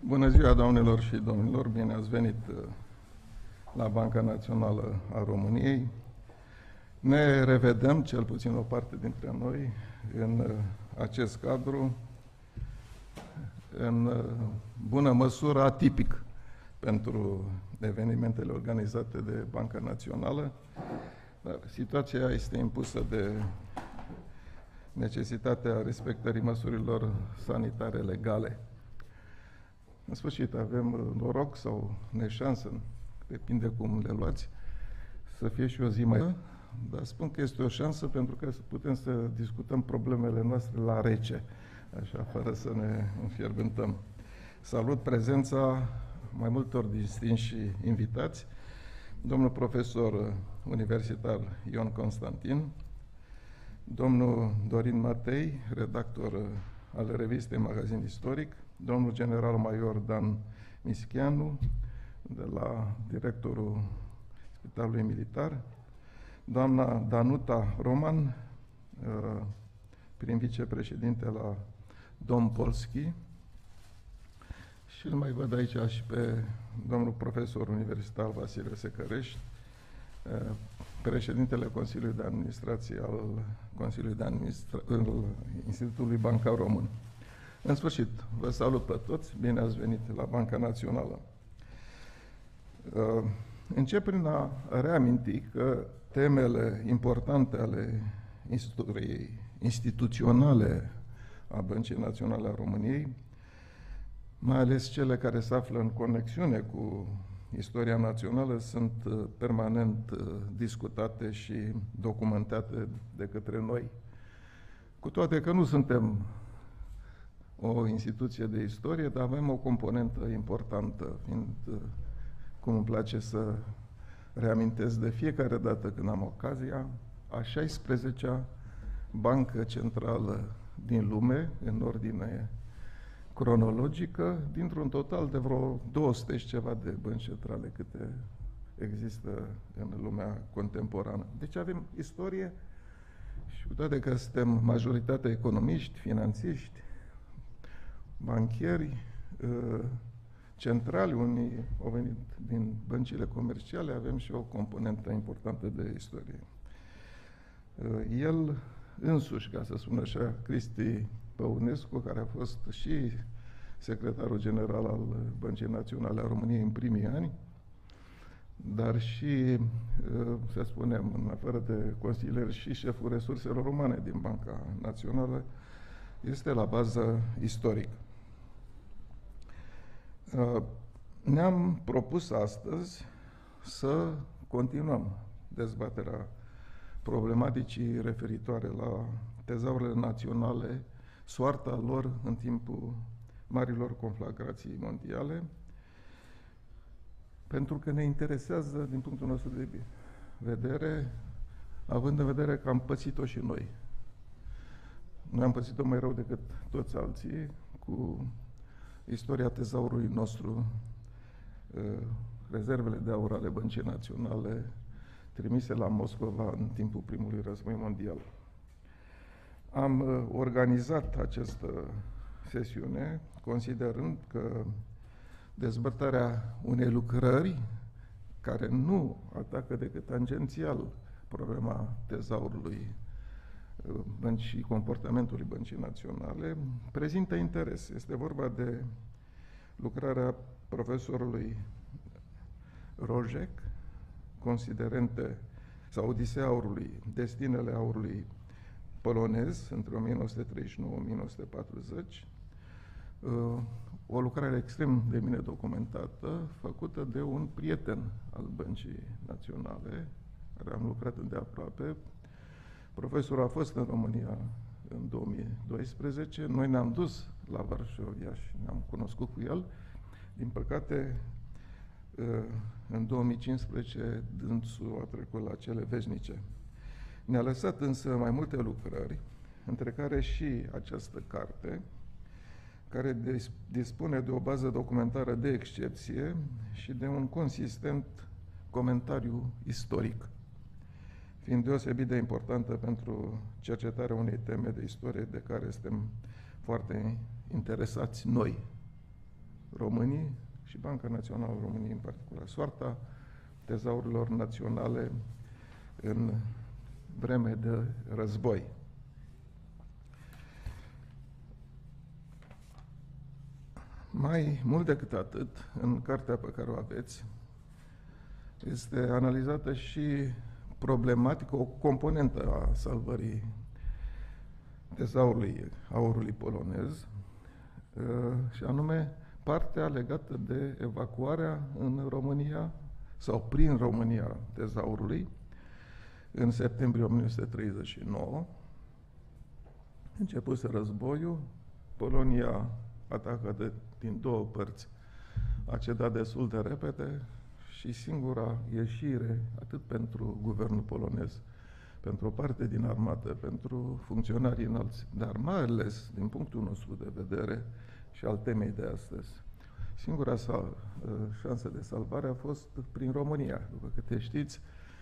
Bună ziua, doamnelor și domnilor! Bine ați venit la Banca Națională a României. Ne revedem, cel puțin o parte dintre noi, în acest cadru, în bună măsură atipic pentru evenimentele organizate de Banca Națională, dar situația este impusă de necesitatea respectării măsurilor sanitare legale. În sfârșit, avem noroc sau neșansă, depinde cum le luați, să fie și o zi mai... Dar spun că este o șansă pentru că putem să discutăm problemele noastre la rece, așa, fără să ne înfierbântăm. Salut prezența mai multor distinși invitați, domnul profesor universitar Ion Constantin, domnul Dorin Matei, redactor al revistei Magazin Istoric, domnul general major Dan Mischianu, de la directorul Spitalului Militar, doamna Danuta Roman, prim vicepreședinte la Dom Polski, și îl mai văd aici și pe domnul profesor universitar Vasile Secărești, președintele Consiliului de Administrație al Institutului Bancar Român. În sfârșit, vă salut pe toți, bine ați venit la Banca Națională. Încep prin a reaminti că temele importante ale istoriei instituționale a Băncii Naționale a României, mai ales cele care se află în conexiune cu istoria națională, sunt permanent discutate și documentate de către noi. Cu toate că nu suntem o instituție de istorie, dar avem o componentă importantă, fiind, cum îmi place să reamintesc de fiecare dată când am ocazia, a 16-a bancă centrală din lume, în ordine cronologică, dintr-un total de vreo 200 și ceva de bănci centrale câte există în lumea contemporană. Deci avem istorie și cu toate că suntem majoritatea economiști, finanțiști, banchieri, centrali, unii au venit din băncile comerciale, avem și o componentă importantă de istorie. El însuși, ca să spun așa, Cristi Păunescu, care a fost și secretarul general al Băncii Naționale a României în primii ani, dar și, să spunem, în afară de consilier, și șeful resurselor umane din Banca Națională, este la bază istorică. Ne-am propus astăzi să continuăm dezbaterea problematicii referitoare la tezaurile naționale, soarta lor în timpul marilor conflagrații mondiale, pentru că ne interesează, din punctul nostru de vedere, având în vedere că am pățit-o și noi. Noi am pățit-o mai rău decât toți alții, cu istoria tezaurului nostru, rezervele de aur ale Băncii Naționale, trimise la Moscova în timpul primului război mondial. Am organizat această sesiune considerând că dezbătarea unei lucrări care nu atacă decât tangențial problema tezaurului și comportamentului Băncii Naționale prezintă interes. Este vorba de lucrarea profesorului Rojek, Considerente sau Odisea aurului, Destinele aurului polonez între 1939-1940, o lucrare extrem de bine documentată, făcută de un prieten al Băncii Naționale, care am lucrat îndeaproape. Profesorul a fost în România în 2012, noi ne-am dus la Varșovia și ne-am cunoscut cu el. Din păcate, în 2015, dânsul a trecut la cele veșnice. Ne-a lăsat însă mai multe lucrări, între care și această carte, care dispune de o bază documentară de excepție și de un consistent comentariu istoric, fiind deosebit de importantă pentru cercetarea unei teme de istorie de care suntem foarte interesați noi. românii și Banca Națională a României în particular, soarta tezaurilor naționale în vreme de război. Mai mult decât atât, în cartea pe care o aveți, este analizată și problematică, o componentă a salvării tezaurului aurului polonez, și anume partea legată de evacuarea în România sau prin România tezaurului în septembrie 1939. Începuse războiul, Polonia atacă din două părți, a cedat destul de repede și singura ieșire, atât pentru guvernul polonez, pentru o parte din armată, pentru funcționarii înalți, dar mai ales din punctul nostru de vedere și al temei de astăzi, singura șansă de salvare a fost prin România. După câte știți,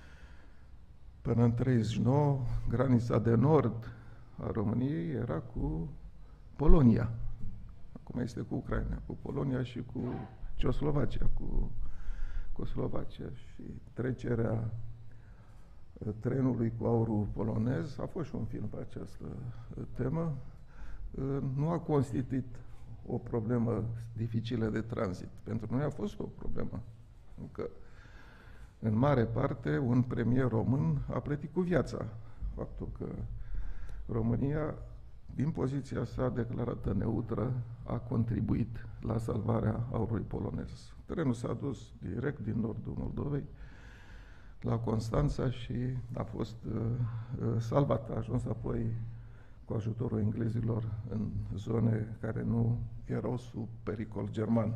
până în 1939, granița de nord a României era cu Polonia. Acum este cu Ucraina, cu Polonia și cu Ceoslovacia, cu Slovacia. Și trecerea trenului cu aurul polonez, a fost și un film pe această temă, nu a constituit o problemă dificilă de tranzit. Pentru noi a fost o problemă, că în mare parte un premier român a plătit cu viața faptul că România, din poziția sa declarată neutră, a contribuit la salvarea aurului polonez. Trenul s-a dus direct din nordul Moldovei la Constanța și a fost salvat. A ajuns apoi cu ajutorul englezilor în zone care nu erau sub pericol german.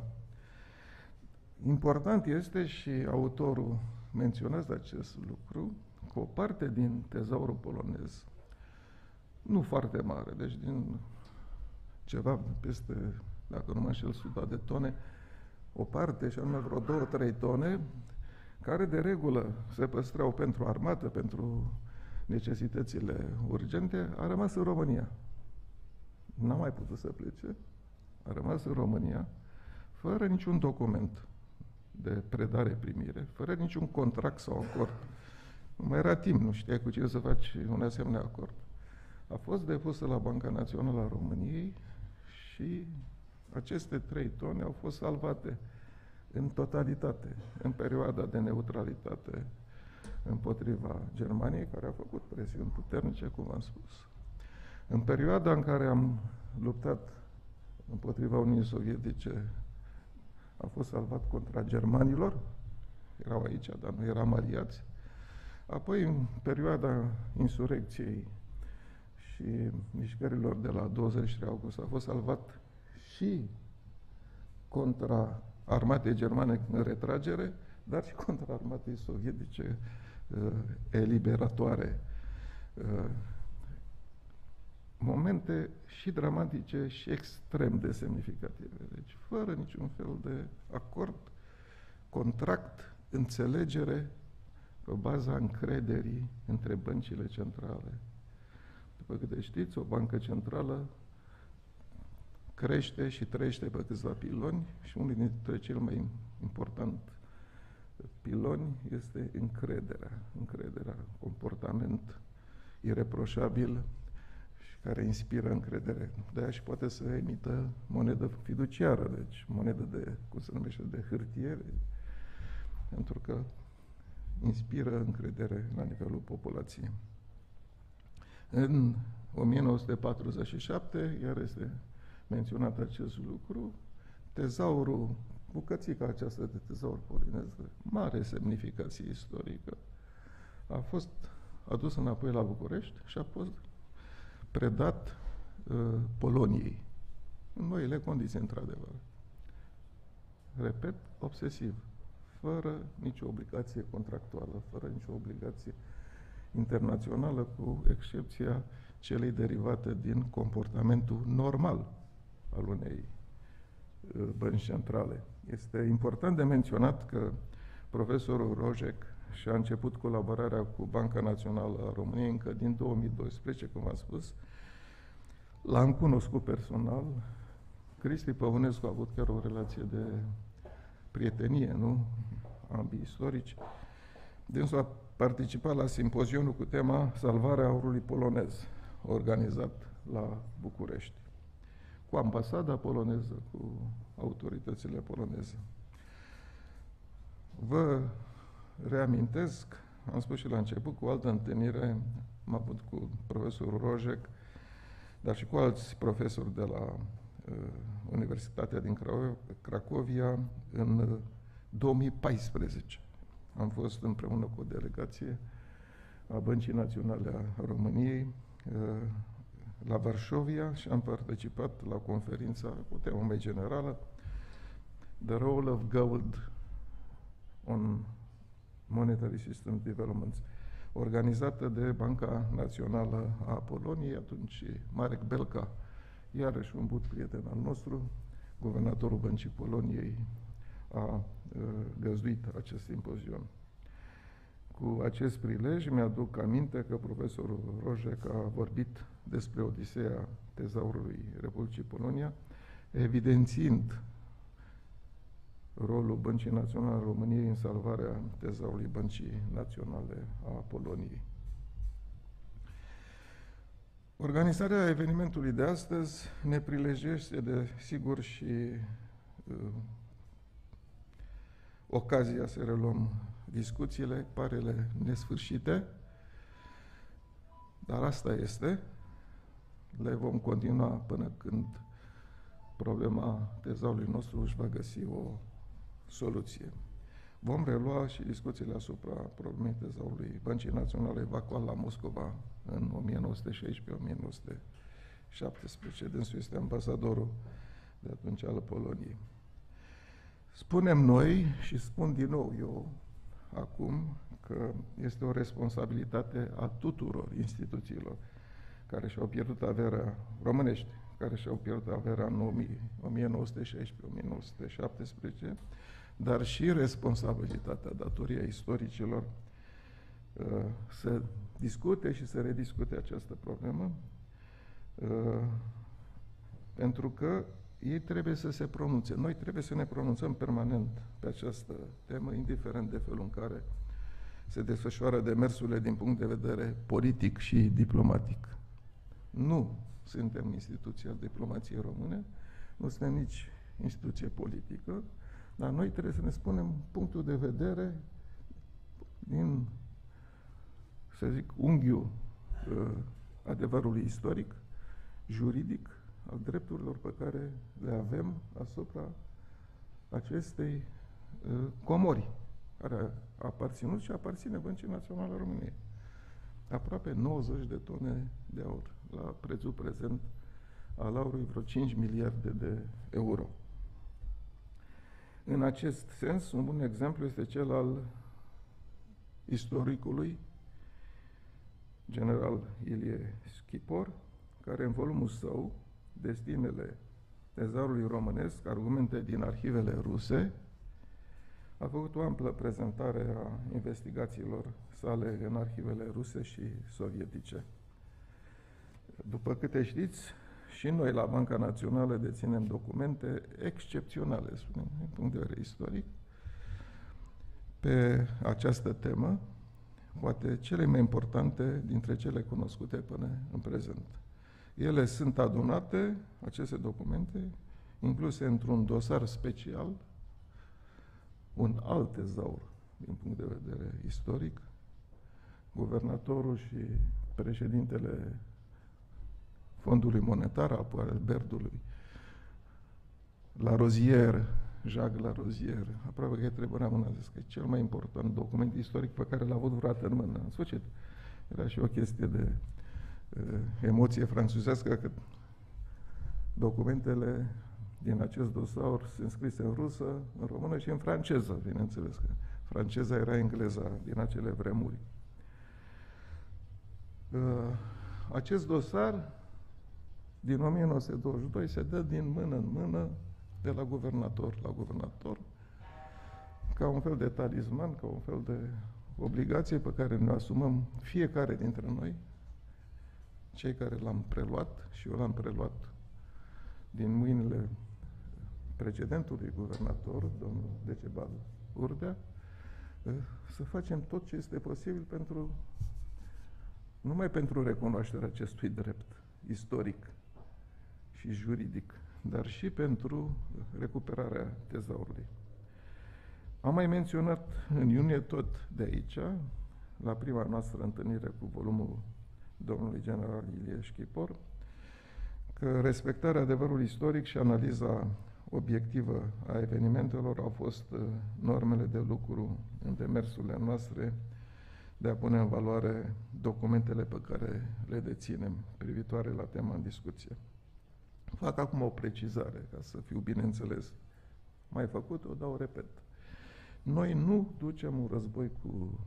Important este și autorul menționează acest lucru, că o parte din tezaurul polonez, nu foarte mare, deci din ceva peste, dacă nu mă înșel, 100 de tone, o parte, și anume vreo 2-3 tone, care de regulă se păstrau pentru armată, pentru necesitățile urgente, a rămas în România. N-a mai putut să plece, a rămas în România, fără niciun document de predare-primire, fără niciun contract sau acord. Nu mai era timp, nu știai cu cine să faci un asemenea acord. A fost depusă la Banca Națională a României și aceste 3 tone au fost salvate în totalitate, în perioada de neutralitate împotriva Germaniei, care a făcut presiuni puternice, cum am spus. În perioada în care am luptat împotriva Uniunii Sovietice, a fost salvat contra germanilor, erau aici, dar nu eram aliați. Apoi, în perioada insurecției și mișcărilor de la 23 august, a fost salvat și contra armatei germane în retragere, dar și contra armatei sovietice eliberatoare. Momente și dramatice și extrem de semnificative. Deci, fără niciun fel de acord, contract, înțelegere, pe baza încrederii între băncile centrale. După câte știți, o bancă centrală crește și trăiește pe câțiva piloni și unul dintre cei mai important piloni este încrederea, comportament ireproșabil și care inspiră încredere. De-aia și poate să emită monedă fiduciară, deci monedă de, cum se numește, de hârtie, pentru că inspiră încredere la nivelul populației. În 1947, iar este menționat acest lucru, tezaurul, bucățica aceasta de tezaur polonez, de mare semnificație istorică, a fost adus înapoi la București și a fost predat Poloniei, în noile condiții, într-adevăr. Repet, obsesiv, fără nicio obligație contractuală, fără nicio obligație internațională, cu excepția celei derivate din comportamentul normal al unei bănci centrale. Este important de menționat că profesorul Rojek și-a început colaborarea cu Banca Națională a României încă din 2012, cum am spus. L-am cunoscut personal Cristi Păunescu a avut chiar o relație de prietenie, nu? Ambii istorici. Dânsul a participat la simpozionul cu tema Salvarea aurului polonez, organizat la București, cu ambasada poloneză, cu autoritățile poloneze. Vă reamintesc, am spus și la început, cu o altă întâlnire am avut cu profesorul Rojek, dar și cu alți profesori de la Universitatea din Cracovia în 2014. Am fost împreună cu o delegație a Băncii Naționale a României la Varșovia și am participat la conferința cu temă mai generală The Role of Gold on Monetary System Developments, organizată de Banca Națională a Poloniei, atunci Marek Belka, iarăși un bun prieten al nostru, guvernatorul Băncii Poloniei, a găzduit acest simpozion. Cu acest prilej mi-aduc aminte că profesorul Rojek a vorbit despre Odiseea tezaurului Republicii Polonia, evidențiind rolul Băncii Naționale a României în salvarea tezaurului Băncii Naționale a Poloniei. Organizarea evenimentului de astăzi ne prilejește, desigur, și ocazia să reluăm discuțiile, parele nesfârșite, dar asta este. Le vom continua până când problema tezaurului nostru își va găsi o soluție. Vom relua și discuțiile asupra problemei tezaurului Băncii Naționale evacuat la Moscova în 1916-1917. Dânsul este ambasadorul de atunci al Poloniei. Spunem noi, și spun din nou eu acum, că este o responsabilitate a tuturor instituțiilor care și-au pierdut averea românești, care și-au pierdut averea în 1916-1917, dar și responsabilitatea, datoria istoricilor să discute și să rediscute această problemă, pentru că ei trebuie să se pronunțe. Noi trebuie să ne pronunțăm permanent pe această temă, indiferent de felul în care se desfășoară demersurile din punct de vedere politic și diplomatic. Nu suntem instituția diplomației române, nu suntem nici instituție politică, dar noi trebuie să ne spunem punctul de vedere din, să zic, unghiul adevărului istoric, juridic, al drepturilor pe care le avem asupra acestei comori, care a aparținut și aparține Băncii Naționale a României. Aproape 90 de tone de aur, la prețul prezent al aurului vreo 5 miliarde de euro. În acest sens, un bun exemplu este cel al istoricului general Ilie Schipor, care în volumul său, Destinele tezaurului românesc, argumente din arhivele ruse, a făcut o amplă prezentare a investigațiilor sale în arhivele ruse și sovietice. După câte știți, și noi la Banca Națională deținem documente excepționale, spunem, din punct de vedere istoric, pe această temă, poate cele mai importante dintre cele cunoscute până în prezent. Ele sunt adunate, aceste documente, incluse într-un dosar special, un alt tezaur din punct de vedere istoric. Guvernatorul și președintele Fondului Monetar, apoi al Berdului, Larosière, Jacques Larosière, aproape că trebuie mâna, zis că e cel mai important document istoric pe care l-a avut vreodată în mână. În sfârșit, era și o chestie de emoție franțuzească, că documentele din acest dosar sunt scrise în rusă, în română și în franceză, bineînțeles, că franceza era engleza din acele vremuri. Acest dosar din 1922 se dă din mână în mână, de la guvernator la guvernator, ca un fel de talisman, ca un fel de obligație pe care ne asumăm fiecare dintre noi, cei care l-am preluat, și eu l-am preluat din mâinile precedentului guvernator, domnul Decebal Urdea, să facem tot ce este posibil numai pentru recunoașterea acestui drept istoric și juridic, dar și pentru recuperarea tezaurului. Am mai menționat în iunie tot de aici, la prima noastră întâlnire cu volumul domnului general Ilie Șchipor, că respectarea adevărului istoric și analiza obiectivă a evenimentelor au fost normele de lucru în demersurile noastre de a pune în valoare documentele pe care le deținem privitoare la tema în discuție. Fac acum o precizare, ca să fiu bineînțeles. Mai făcut-o, dar o repet. Noi nu ducem un război cu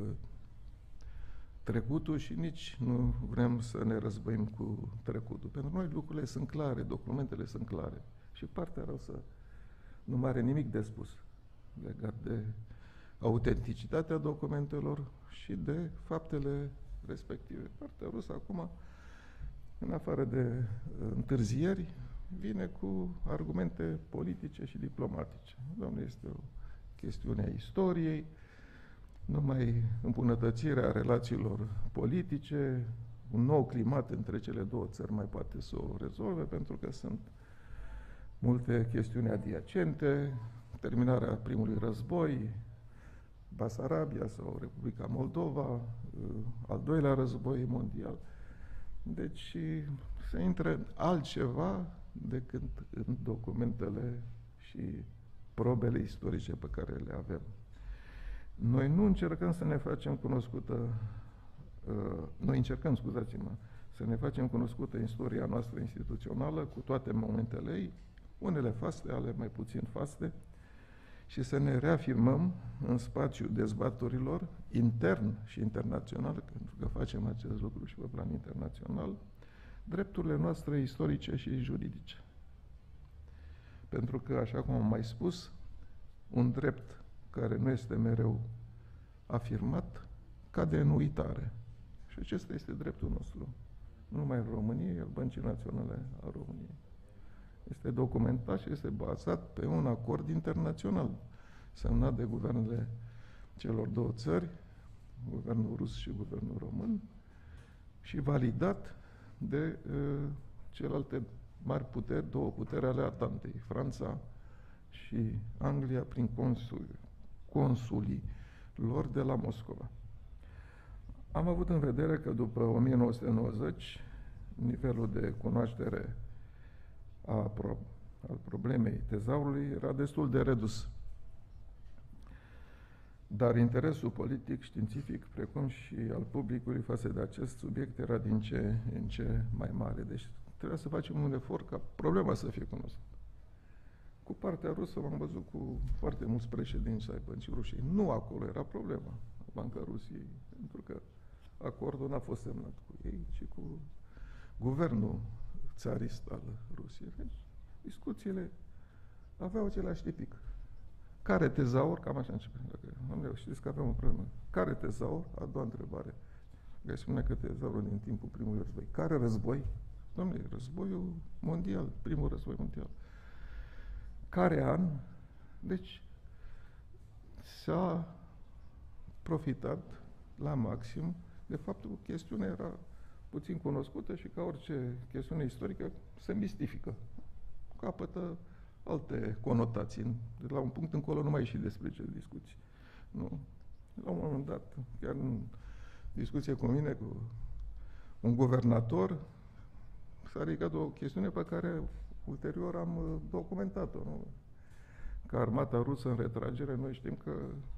trecutul și nici nu vrem să ne războim cu trecutul. Pentru noi lucrurile sunt clare, documentele sunt clare. Și partea rusă nu mai are nimic de spus legat de autenticitatea documentelor și de faptele respective. Partea rusă acum, în afară de întârzieri, vine cu argumente politice și diplomatice. Doamne, este o chestiune a istoriei, numai îmbunătățirea relațiilor politice, un nou climat între cele două țări mai poate să o rezolve, pentru că sunt multe chestiuni adiacente, terminarea primului război, Basarabia sau Republica Moldova, al doilea război mondial. Deci se intre altceva decât în documentele și probele istorice pe care le avem. Noi nu încercăm să ne facem cunoscută, noi încercăm, scuzați-mă, să ne facem cunoscută istoria noastră instituțională cu toate momentele ei, unele faste, ale mai puțin faste, și să ne reafirmăm în spațiul dezbaturilor intern și internațional, pentru că facem acest lucru și pe plan internațional, drepturile noastre istorice și juridice. Pentru că, așa cum am mai spus, un drept care nu este mereu afirmat, cade în uitare. Și acesta este dreptul nostru. Nu numai în România, al Băncii Naționale a României. Este documentat și este bazat pe un acord internațional semnat de guvernele celor două țări, guvernul rus și guvernul român, și validat de celelalte mari puteri, două puteri ale Atantei, Franța și Anglia, prin consulii lor de la Moscova. Am avut în vedere că după 1990, nivelul de cunoaștere al problemei tezaurului era destul de redus. Dar interesul politic, științific, precum și al publicului față de acest subiect era din ce în ce mai mare. Deci trebuia să facem un efort ca problema să fie cunoscută. Cu partea rusă m-am văzut cu foarte mulți președinți ai Băncii Rusiei. Nu acolo era problema, Banca Rusiei, pentru că acordul n-a fost semnat cu ei, ci cu guvernul țarist al Rusiei. Deci, discuțiile aveau același tipic. Care tezaur? Cam așa începe. Dacă știți că avem o problemă. Care tezaur? A doua întrebare. Că spune că tezaurul din timpul primului război. Care război? Dom'le, războiul mondial, primul război mondial. Care an? Deci, s-a profitat la maxim de faptul că chestiunea era puțin cunoscută și ca orice chestiune istorică se mistifică. Capătă alte conotații. De la un punct încolo nu mai ieși despre ce discuții. Nu. La un moment dat, chiar în discuție cu mine, cu un guvernator, s-a ridicat o chestiune pe care ulterior am documentat-o. Nu? Că armata rusă în retragere, noi știm că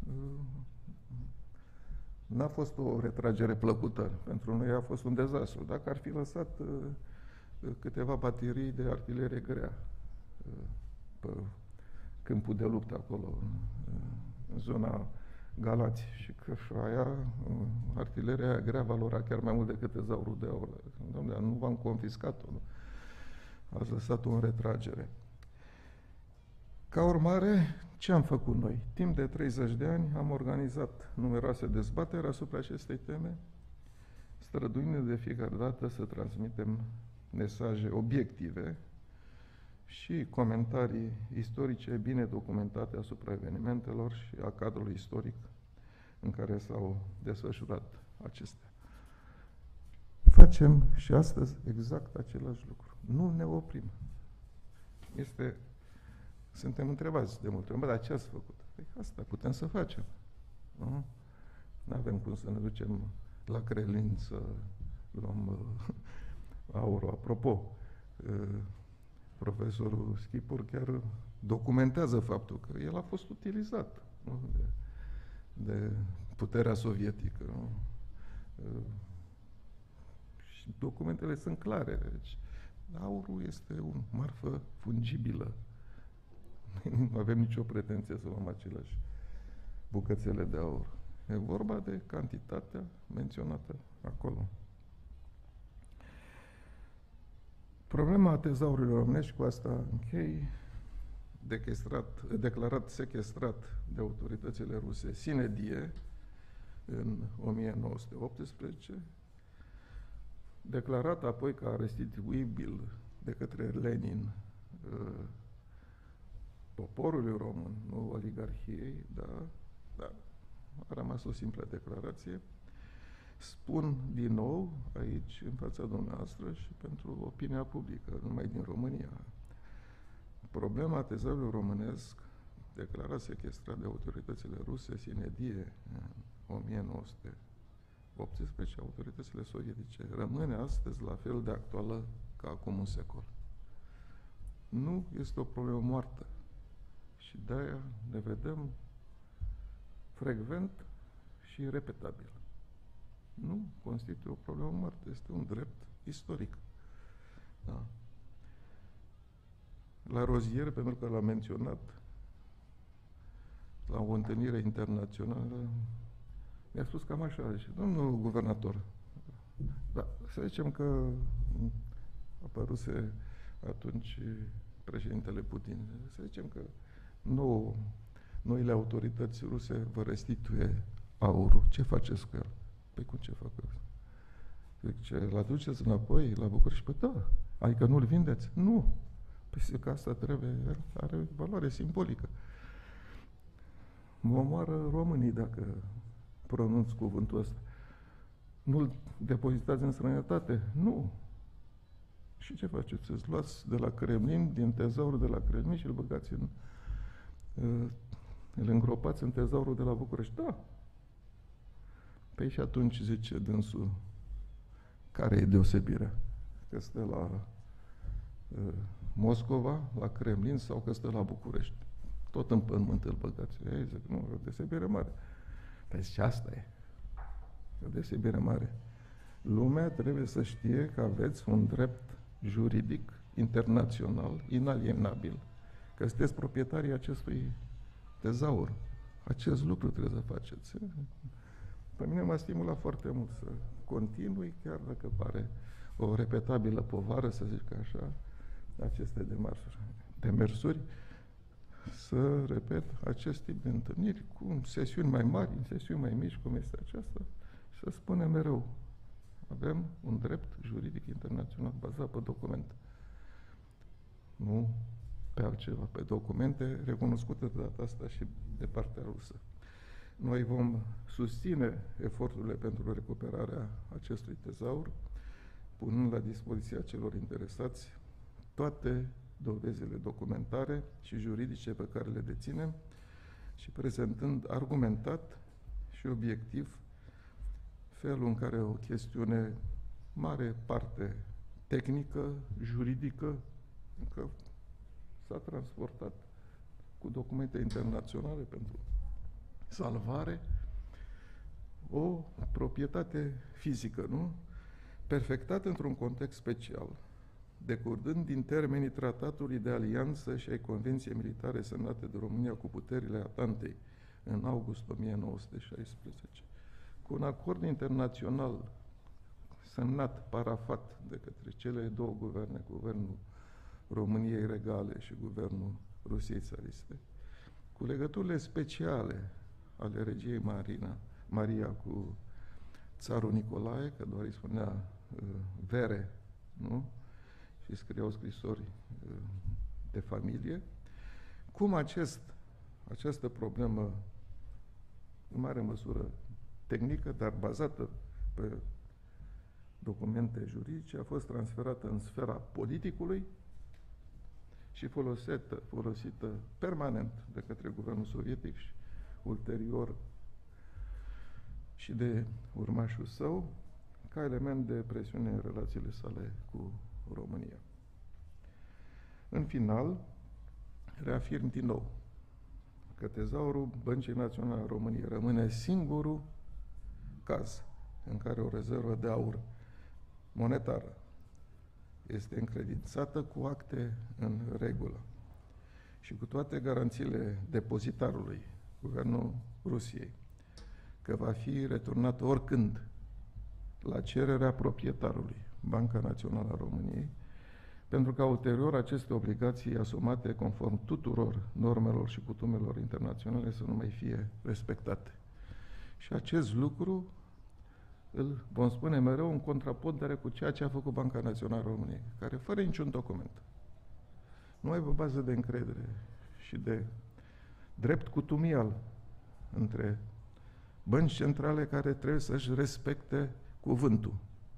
n-a fost o retragere plăcută. Pentru noi a fost un dezastru. Dacă ar fi lăsat câteva baterii de artilerie grea pe câmpul de luptă acolo, în zona Galați, și că aia, artileria grea valora chiar mai mult decât tezaurul de aur. Doamne, nu v-am confiscat-o, nu? Ați lăsat-o în retragere. Ca urmare, ce am făcut noi? Timp de 30 de ani am organizat numeroase dezbateri asupra acestei teme, străduindu-ne de fiecare dată să transmitem mesaje obiective și comentarii istorice bine documentate asupra evenimentelor și a cadrului istoric în care s-au desfășurat acestea. Facem și astăzi exact același lucru. Nu ne oprim. Suntem întrebați de multe ori, dar ce ați făcut? Păi asta putem să facem. Nu avem cum să ne ducem la Crelin să luăm aurul. Apropo, profesorul Schipur chiar documentează faptul că el a fost utilizat, nu? De puterea sovietică. Nu? Și documentele sunt clare. Deci, aurul este o marfă fungibilă. Nu avem nicio pretenție să luăm aceleași bucățele de aur. E vorba de cantitatea menționată acolo. Problema tezaurilor românești, cu asta închei, declarat sequestrat de autoritățile ruse sine die în 1918, declarat apoi ca restituibil de către Lenin poporului român, nu oligarhiei, dar a rămas o simplă declarație. Spun din nou aici, în fața dumneavoastră și pentru opinia publică, numai din România. Problema tezaurului românesc, declarat sequestrat de autoritățile ruse sine die în 1918, autoritățile sovietice, rămâne astăzi la fel de actuală ca acum un secol. Nu este o problemă moartă. Și de-aia ne vedem frecvent și repetabil. Nu constituie o problemă moartă, este un drept istoric. Da. La Rozier, pentru că l-a menționat, la o întâlnire internațională, mi-a spus cam așa, zice, domnul guvernator, da, să zicem că apăruse atunci președintele Putin, să zicem că noile autorități ruse vă restituie aurul. Ce faceți cu el? Păi cum ce fac eu? Zice, îl aduceți înapoi la București? Păi da. Adică nu-l vindeți? Nu. Păi zic că asta are valoare simbolică. Mă omoară românii dacă pronunț cuvântul ăsta. Nu-l depozitați în străinătate? Nu. Și ce faceți? Îți luați de la Kremlin, din tezaurul de la Kremlin și îl băgați în... îl îngropați în tezaurul de la București? Da. Păi și atunci, zice dânsul, care e deosebirea? Că stă la Moscova, la Kremlin, sau că stă la București? Tot în pământ îl băgați. Ei, zic, nu, o deosebire mare. Păi și asta e. O deosebire mare. Lumea trebuie să știe că aveți un drept juridic internațional inalienabil, că sunteți proprietarii acestui tezaur. Acest lucru trebuie să faceți. Pe mine m-a stimulat foarte mult să continui, chiar dacă pare o repetabilă povară, să zic așa, aceste demersuri, să repet acest tip de întâlniri cu sesiuni mai mari, sesiuni mai mici, cum este aceasta, și să spunem mereu, avem un drept juridic internațional bazat pe documente. Nu pe altceva, pe documente recunoscute de data asta și de partea rusă. Noi vom susține eforturile pentru recuperarea acestui tezaur, punând la dispoziția celor interesați toate dovezile documentare și juridice pe care le deținem și prezentând argumentat și obiectiv felul în care o chestiune mare parte tehnică, juridică, încă s-a transportat cu documente internaționale pentru salvare, o proprietate fizică, nu? Perfectată într-un context special, decurgând din termenii tratatului de alianță și ai Convenției Militare semnate de România cu puterile Atantei în august 1916, cu un acord internațional semnat, parafat de către cele două guverne, Guvernul României Regale și Guvernul Rusiei Țariste, cu legăturile speciale ale regiei Maria cu țarul Nicolae, că doar îi spunea Vere, nu? Și scriau scrisori de familie, cum această problemă, în mare măsură tehnică, dar bazată pe documente juridice, a fost transferată în sfera politicului și folosită permanent de către guvernul sovietic și ulterior și de urmașul său, ca element de presiune în relațiile sale cu România. În final, reafirm din nou că tezaurul Băncii Naționale a României rămâne singurul caz în care o rezervă de aur monetară este încredințată cu acte în regulă și cu toate garanțiile depozitarului, Guvernul Rusiei, că va fi returnată oricând la cererea proprietarului, Banca Națională a României, pentru ca ulterior aceste obligații asumate conform tuturor normelor și cutumelor internaționale să nu mai fie respectate. Și acest lucru îl vom spune mereu în contrapondere cu ceea ce a făcut Banca Națională a României, care fără niciun document, nu aibă bază de încredere și de drept cutumial între bănci centrale care trebuie să-și respecte cuvântul.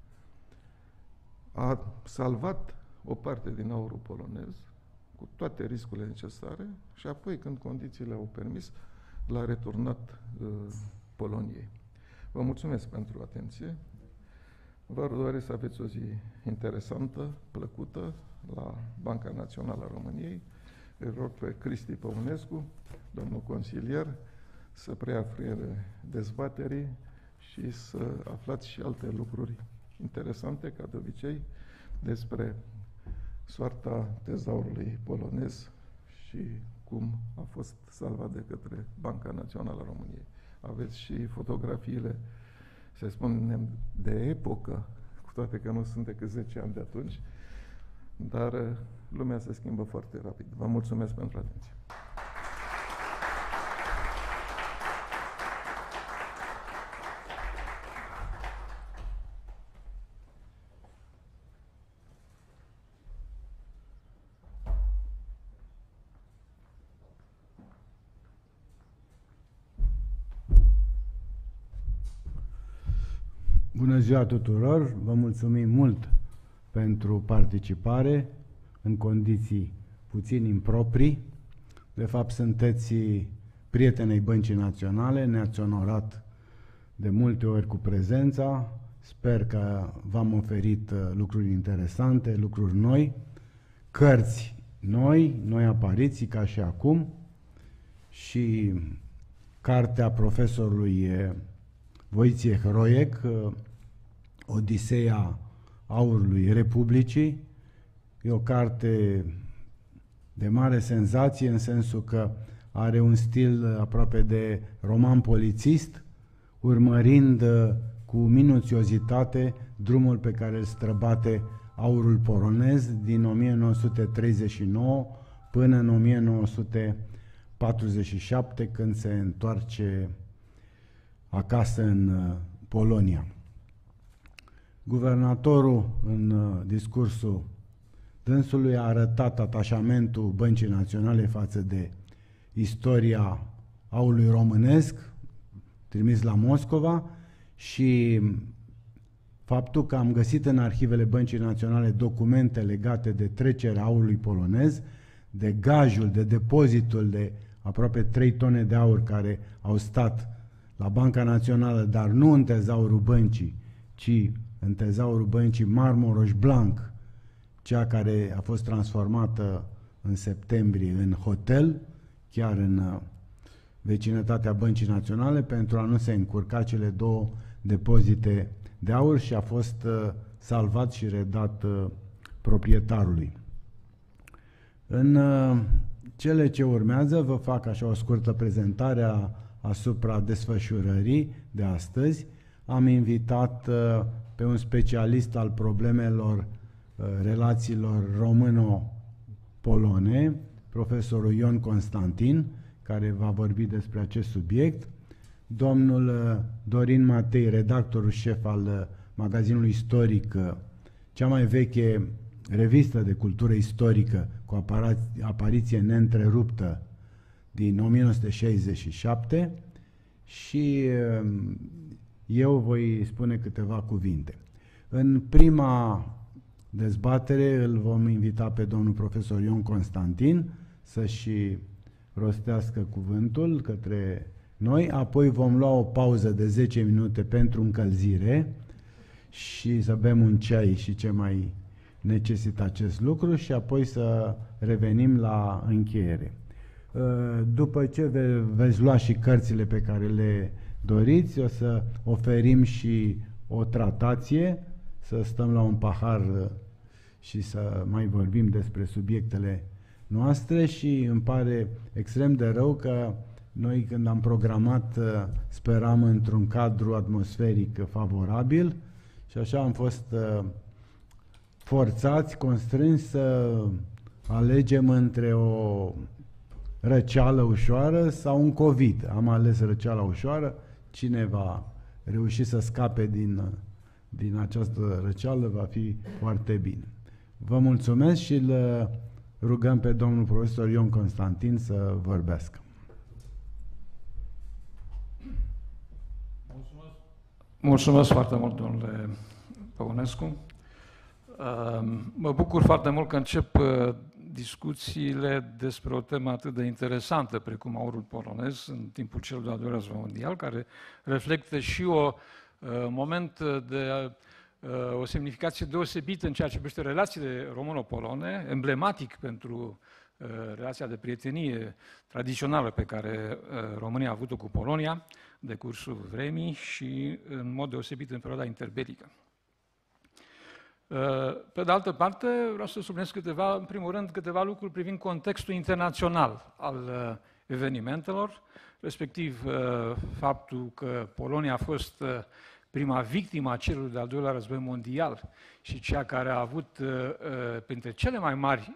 A salvat o parte din aurul polonez, cu toate riscurile necesare, și apoi, când condițiile au permis, l-a returnat Poloniei. Vă mulțumesc pentru atenție. Vă doresc să aveți o zi interesantă, plăcută, la Banca Națională a României. Îl rog pe Cristi Păunescu, domnul consilier, să preia frâiele dezbaterii și să aflați și alte lucruri interesante, ca de obicei, despre soarta tezaurului polonez și cum a fost salvat de către Banca Națională a României. Aveți și fotografiile, să spunem, de epocă, cu toate că nu sunt decât 10 ani de atunci, dar lumea se schimbă foarte rapid. Vă mulțumesc pentru atenție. Bună ziua tuturor! Vă mulțumim mult pentru participare în condiții puțin improprii. De fapt, sunteți prietenei Băncii Naționale, ne-ați onorat de multe ori cu prezența. Sper că v-am oferit lucruri interesante, lucruri noi, cărți noi apariții, ca și acum, și cartea profesorului Wojciech Rojek, Odiseea aurului Republicii. E o carte de mare senzație, în sensul că are un stil aproape de roman polițist, urmărind cu minuțiozitate drumul pe care îl străbate aurul polonez din 1939 până în 1947, când se întoarce acasă în Polonia. Guvernatorul, în discursul dânsului, a arătat atașamentul Băncii Naționale față de istoria aurului românesc, trimis la Moscova, și faptul că am găsit în arhivele Băncii Naționale documente legate de trecerea aurului polonez, de gajul, de depozitul de aproape 3 tone de aur care au stat la Banca Națională, dar nu în tezaurul băncii, ci în tezaurul băncii Marmoroș Blanc, cea care a fost transformată în septembrie în hotel, chiar în vecinătatea Băncii Naționale, pentru a nu se încurca cele 2 depozite de aur, și a fost salvat și redat proprietarului. În cele ce urmează vă fac așa o scurtă prezentare asupra desfășurării de astăzi. Am invitat pe un specialist al problemelor relațiilor româno-polone, profesorul Ion Constantin, care va vorbi despre acest subiect, domnul Dorin Matei, redactorul șef al magazinului istoric, cea mai veche revistă de cultură istorică cu apariție neîntreruptă din 1967 și eu voi spune câteva cuvinte. În prima dezbatere îl vom invita pe domnul profesor Ion Constantin să-și rostească cuvântul către noi, apoi vom lua o pauză de 10 minute pentru încălzire și să bem un ceai și ce mai necesită acest lucru și apoi să revenim la încheiere. După ce veți lua și cărțile pe care le doriți, o să oferim și o tratație, să stăm la un pahar și să mai vorbim despre subiectele noastre și îmi pare extrem de rău că noi când am programat speram într-un cadru atmosferic favorabil și așa am fost forțați, constrânși să alegem între o răceală ușoară sau un COVID. Am ales răceala ușoară. Cine va reuși să scape din această răceală va fi foarte bine. Vă mulțumesc și îl rugăm pe domnul profesor Ion Constantin să vorbească. Mulțumesc foarte mult, domnule Păunescu. Mă bucur foarte mult că încep discuțiile despre o temă atât de interesantă precum aurul polonez în timpul celui de-al doilea război mondial, care reflectă și un moment de o semnificație deosebită în ceea ce privește relațiile româno-polone, emblematic pentru relația de prietenie tradițională pe care România a avut-o cu Polonia de cursul vremii și în mod deosebit în perioada interbelică. Pe de altă parte, vreau să subliniez în primul rând, câteva lucruri privind contextul internațional al evenimentelor, respectiv faptul că Polonia a fost prima victimă a celui de-al doilea război mondial și cea care a avut printre cele mai mari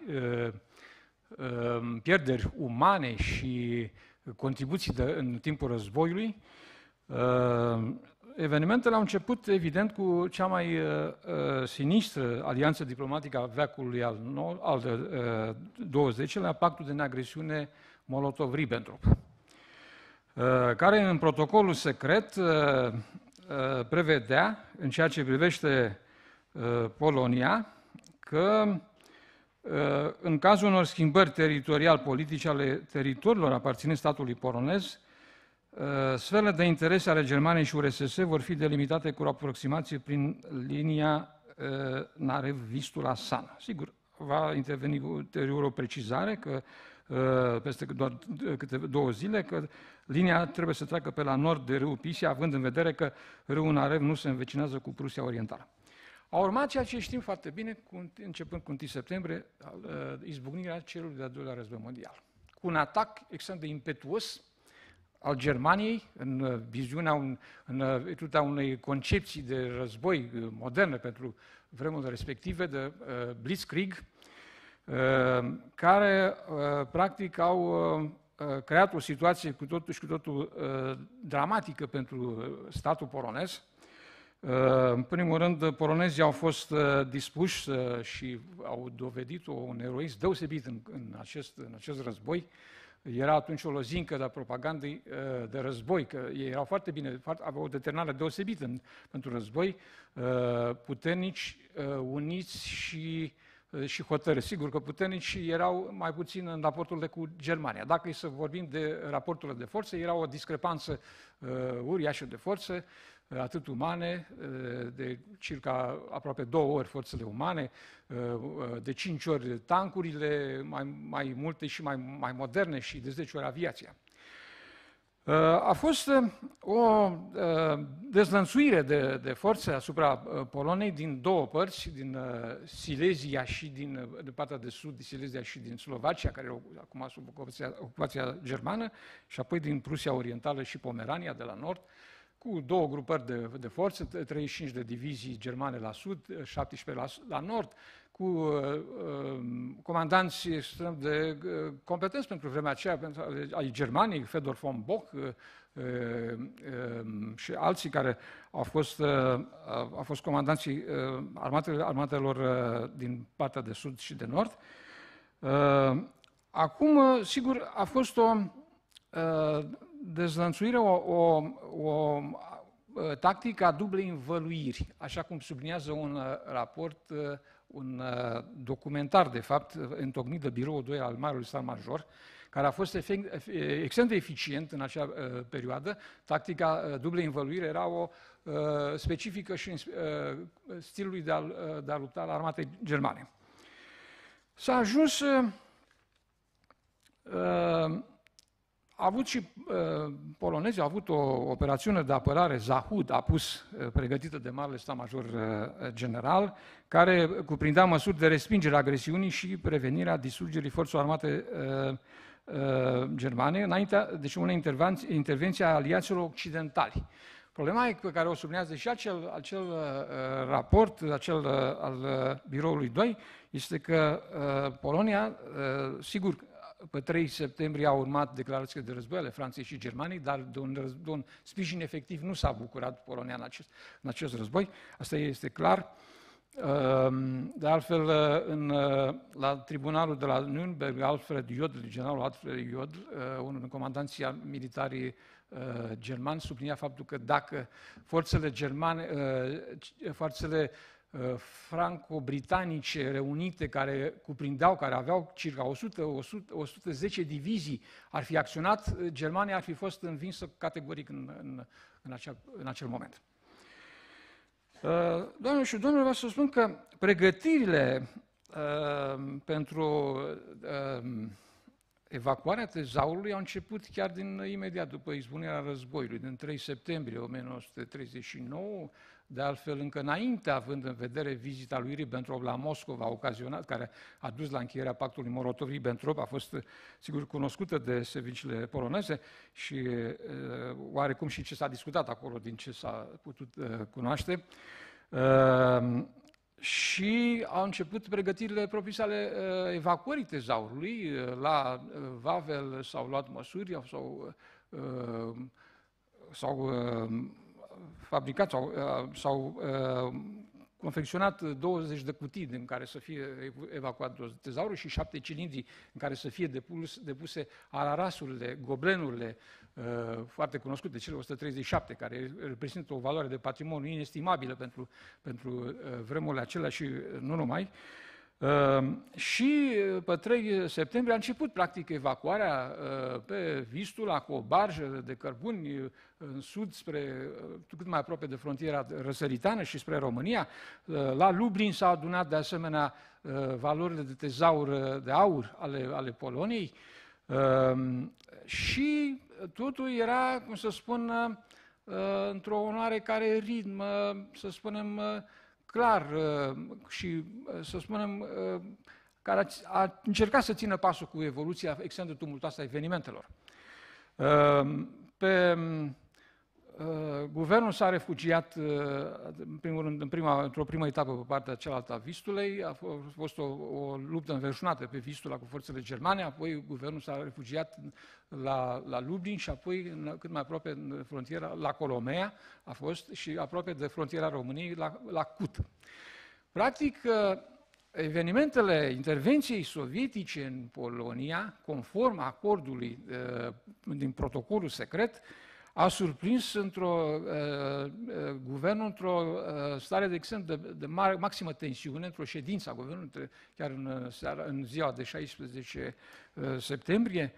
pierderi umane și contribuții în timpul războiului. Evenimentele au început, evident, cu cea mai sinistră alianță diplomatică a veacului al 20-lea, pactul de neagresiune Molotov-Ribbentrop, care în protocolul secret prevedea, în ceea ce privește Polonia, că în cazul unor schimbări teritorial-politice ale teritoriilor aparținând statului polonez, sferele de interese ale Germaniei și URSS vor fi delimitate cu o aproximație prin linia Narew-Vistula-San. Sigur, va interveni ulterior o precizare că peste doar câte 2 zile, că linia trebuie să treacă pe la nord de râul Pisia, având în vedere că râul Narew nu se învecinează cu Prusia Orientală. A urmat ceea ce știm foarte bine, începând cu 1 septembrie, izbucnirea celui de-al doilea război mondial. Cu un atac extrem de impetuos al Germaniei, în viziunea, în virtutea unei concepții de război moderne pentru vremurile respective, de Blitzkrieg, care practic au creat o situație cu totul dramatică pentru statul polonez. În primul rând, polonezii au fost dispuși și au dovedit un eroism deosebit în acest război. Era atunci o lozincă de propagandei de război, că ei erau foarte bine, aveau o determinare deosebită pentru război, puternici, uniți și hotărâți. Sigur că puternici erau mai puțin în raporturile cu Germania. Dacă e să vorbim de raporturile de forțe, era o discrepanță uriașă de forțe, atât umane, de circa aproape 2 ori forțele umane, de 5 ori tancurile, mai multe și mai moderne și de 10 ori aviația. A fost o dezlănțuire de forțe asupra Poloniei din 2 părți, din Silezia și din partea de sud, din Silezia și din Slovacia, care erau acum sub ocupația germană, și apoi din Prusia Orientală și Pomerania de la nord, cu 2 grupări de forțe, 35 de divizii germane la sud, 17 la nord, cu comandanți extrem de competenți pentru vremea aceea, ai Germaniei, Fedor von Bock și alții care au fost comandanții armatelor din partea de sud și de nord. Acum, sigur, a fost o dezlănțuire, o tactică a dublei învăluiri, așa cum subliniază un raport, un documentar, de fapt, întocmit de Biroul 2 al Marelui Stat Major, care a fost extrem de eficient în acea perioadă. Tactica dublei învăluiri era o specifică și stilului de a lupta la armatei germane. S-a ajuns... polonezii au avut o operațiune de apărare, Zahud, pregătită de Marele Stat Major General, care cuprindea măsuri de respingere a agresiunii și prevenirea distrugerii forțelor armate germane, deci una intervenție a aliaților occidentali. Problema pe care o sublinează și acel raport, al Biroului 2, este că Polonia, sigur, pe 3 septembrie a urmat declarațiile de război ale Franței și Germaniei, dar de un sprijin efectiv nu s-a bucurat Polonia în acest război, asta este clar. De altfel, la tribunalul de la Nürnberg, generalul Alfred Jodl, unul din comandanții militari germani, sublinia faptul că dacă forțele franco-britanice reunite, care aveau circa 110 divizii, ar fi acționat, Germania ar fi fost învinsă categoric în acel moment. Doamnelor și domnilor, vreau să spun că pregătirile pentru evacuarea tezaurului au început chiar imediat după izbucnirea războiului, din 3 septembrie 1939, de altfel încă înainte, având în vedere vizita lui Ribbentrop la Moscova, care a dus la încheierea pactului Molotov-Ribbentrop, a fost sigur cunoscută de serviciile poloneze și oarecum și ce s-a discutat acolo, din ce s-a putut cunoaște. Și au început pregătirile proprii ale evacuării tezaurului. La Wawel s-au luat măsuri, s-au fabricat, s-au confecționat 20 de cutii din care să fie evacuat tezaurul și 7 cilindri în care să fie depuse alarasurile, goblenurile foarte cunoscute, cele 137, care reprezintă o valoare de patrimoniu inestimabilă pentru vremurile acelea și nu numai. Și pe 3 septembrie a început practic evacuarea pe Vistula cu o barjă de cărbuni în sud, cât mai aproape de frontiera răsăritană și spre România. La Lublin s-au adunat de asemenea valorile de tezaur de aur ale Poloniei și totul era, cum să spun, într-o oarecare ritm, să spunem, clar și, să spunem, care a încercat să țină pasul cu evoluția extrem de tumultoasă a evenimentelor. Guvernul s-a refugiat, în primul rând, într-o primă etapă pe partea cealaltă a Vistulei, a fost o luptă înverșunată pe Vistula cu forțele germane, apoi guvernul s-a refugiat la Lublin și apoi, cât mai aproape de frontiera, la Colomea a fost și aproape de frontiera României, la Cut. Practic, evenimentele intervenției sovietice în Polonia, conform acordului din protocolul secret, a surprins guvernul într-o stare de extrem de maximă tensiune, într-o ședință a guvernului, chiar în ziua de 16 septembrie,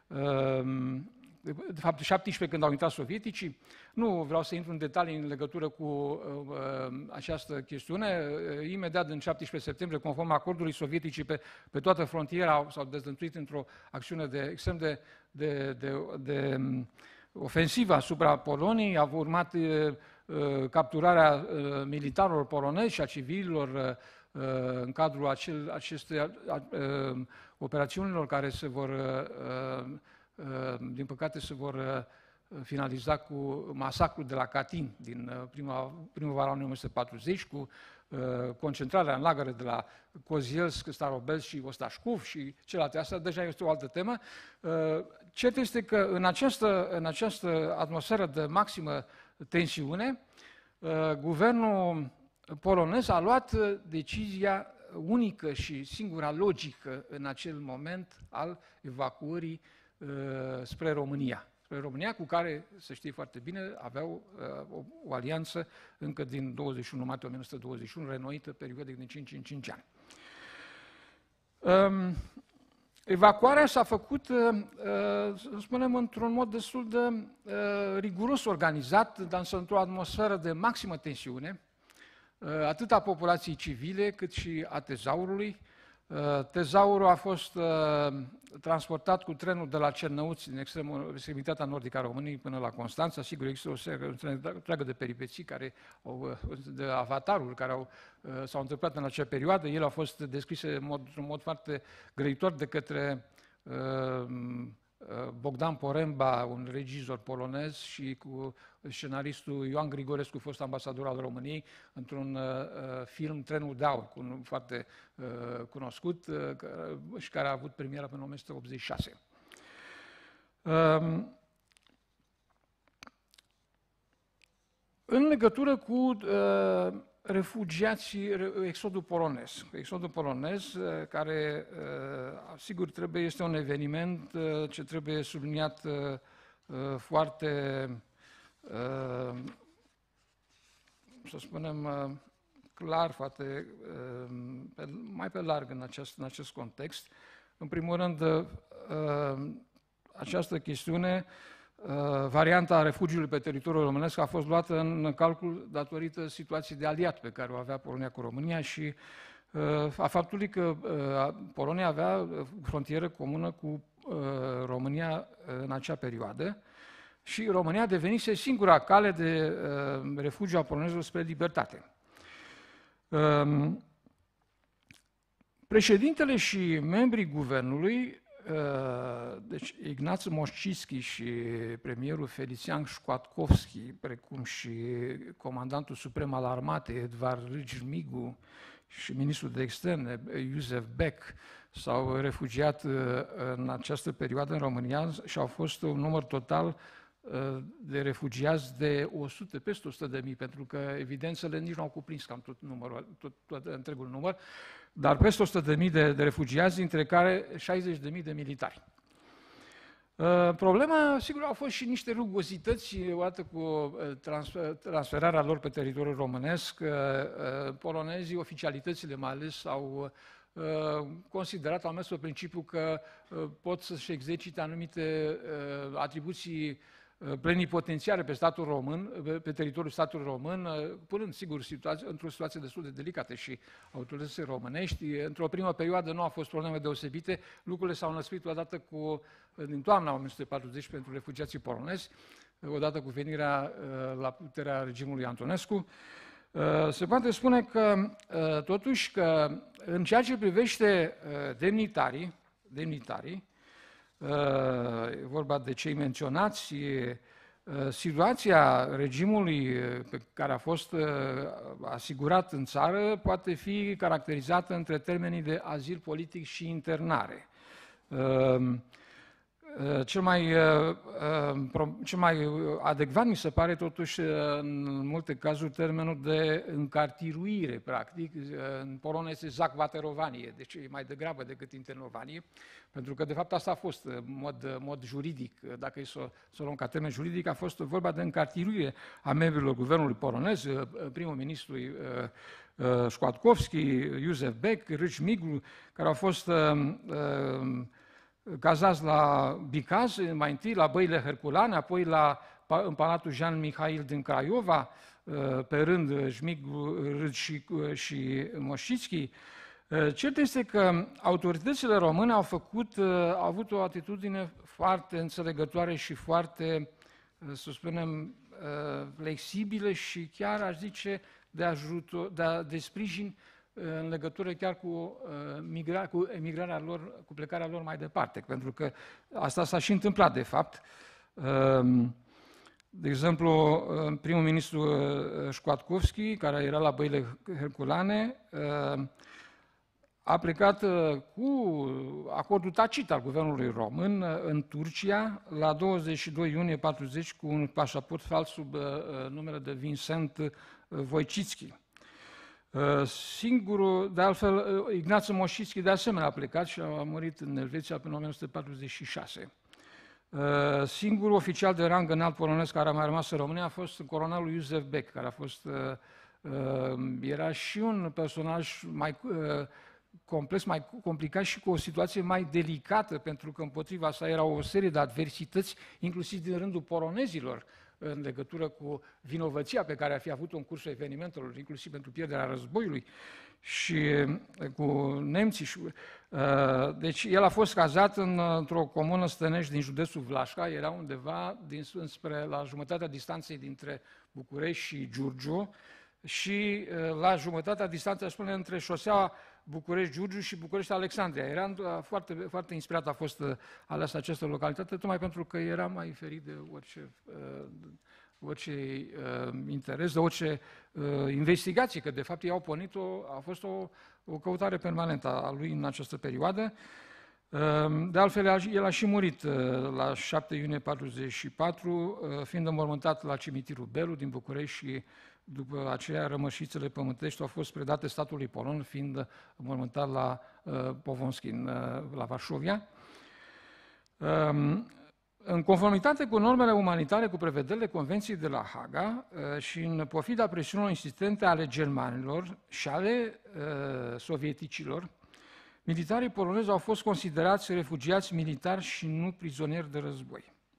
de fapt 17 când au intrat sovieticii. Nu vreau să intru în detalii în legătură cu această chestiune. Imediat în 17 septembrie, conform acordului, sovieticii pe toată frontiera s-au dezlănțuit într-o acțiune extrem de ofensivă asupra Poloniei. A urmat capturarea militarilor polonezi și a civililor în cadrul acestei operațiunilor care din păcate se vor finalizat cu masacrul de la Katyn din primăvara 1940, cu concentrarea în lagăre de la Kozielsk, Starobelsk și Ostașcov și celelalte. Asta deja este o altă temă. Cert este că în această atmosferă de maximă tensiune, guvernul polonez a luat decizia unică și singura logică în acel moment al evacuării spre România. Spre România, cu care, să știi foarte bine, aveau o alianță încă din 21 martie 1921, renoită periodic din 5 în 5 ani. Evacuarea s-a făcut, să spunem, într-un mod destul de riguros organizat, dar într-o atmosferă de maximă tensiune, atât a populației civile, cât și a tezaurului. Tezaurul a fost transportat cu trenul de la Cernăuți, din extremitatea nordică a României, până la Constanța. Sigur, există o întreagă de peripeții, de avataruri care s-au întâmplat în acea perioadă. Ele au fost descrise într-un mod foarte grăitor de către Bogdan Poremba, un regizor polonez, și cu scenaristul Ioan Grigorescu, fost ambasador al României, într-un film Trenul de Aur, foarte cunoscut și care a avut premiera până în 1986. În legătură cu refugiații, exodul polonez, care, sigur, este un eveniment ce trebuie subliniat foarte, să spunem, clar, foarte, mai pe larg în acest context. În primul rând, această chestiune, varianta refugiului pe teritoriul românesc, a fost luată în calcul datorită situației de aliat pe care o avea Polonia cu România și a faptului că Polonia avea frontieră comună cu România în acea perioadă și România devenise singura cale de refugiu a polonezilor spre libertate. Președintele și membrii guvernului, deci Ignacy Mościcki și premierul Felician Szkładkowski, precum și comandantul suprem al armatei Edvard Rydz-Migu și ministrul de externe Józef Beck, s-au refugiat în această perioadă în România și au fost un număr total de refugiați de peste 100.000, pentru că evidențele nici nu au cuprins cam tot întregul număr, dar peste 100.000 de refugiați, dintre care 60.000 de militari. Problema, sigur, au fost și niște rugozități, odată cu transferarea lor pe teritoriul românesc. Polonezii, oficialitățile mai ales, au considerat, au mers pe principiu că pot să-și exercite anumite atribuții plenipotențiare pe statul român, pe teritoriul statului român, punând, sigur, într-o situație destul de delicată și autoritățile românești. Într-o primă perioadă nu au fost probleme deosebite, lucrurile s-au născuit odată din toamna 1940 pentru refugiații polonezi, odată cu venirea la puterea regimului Antonescu. Se poate spune că, totuși, că în ceea ce privește demnitarii, e vorba de cei menționați, situația regimului pe care a fost asigurat în țară poate fi caracterizată între termenii de azil politic și internare. Cel mai adecvat mi se pare totuși în multe cazuri termenul de încartiruire, practic, în polonă este zakwaterowanie, deci e mai degrabă decât internovanie, pentru că de fapt asta a fost mod juridic, dacă e să o luăm ca termen juridic, a fost vorba de încartiruire a membrilor guvernului polonez, primul ministru Szkładkowski, Józef Beck, Rydz-Migu, care au fost cazați la Bicaz, mai întâi la Băile Herculane, apoi în Palatul Jean Mihail din Craiova, pe rând Șmigu, Râd și Mościcki. Cert este că autoritățile române au avut o atitudine foarte înțelegătoare și foarte, să spunem, flexibilă și chiar, aș zice, de sprijin în legătură chiar cu emigrarea lor, cu plecarea lor mai departe, pentru că asta s-a și întâmplat, de fapt. De exemplu, primul ministru Școatkovski, care era la Băile Herculane, a plecat cu acordul tacit al guvernului român în Turcia la 22 iunie 40 cu un pașaport fals sub numele de Vincent Wojcicki. Singurul, de altfel, Ignață Moșițchi de asemenea a plecat și a murit în Elveția până în 1946. Singurul oficial de rang înalt polonez care a mai rămas în România a fost colonelul Iosef Beck, care a fost, era și un personaj mai complex, mai complicat și cu o situație mai delicată, pentru că împotriva sa era o serie de adversități, inclusiv din rândul polonezilor, în legătură cu vinovăția pe care ar fi avut-o în cursul evenimentelor, inclusiv pentru pierderea războiului și cu nemții. Deci el a fost cazat într-o comună Stănești din județul Vlașca, era undeva la jumătatea distanței dintre București și Giurgiu și la jumătatea distanței, aș spune, între șoseaua București-Giurgiu și București-Alexandria. Era foarte, foarte inspirat a fost aleasă această localitate, tocmai pentru că era mai ferit de orice interes, de orice investigație, că de fapt ei au pornit, a fost o căutare permanentă a lui în această perioadă. De altfel, el a și murit la 7 iunie 44, fiind înmormântat la cimitirul Belu din București și după aceea rămășițele pământești au fost predate statului polon, fiind înmormântat la Povonski, la Varșovia. În conformitate cu normele umanitare, cu prevederile Convenției de la Haga și în pofida presiunilor insistente ale germanilor și ale sovieticilor, militarii polonezi au fost considerați refugiați militari și nu prizonieri de război.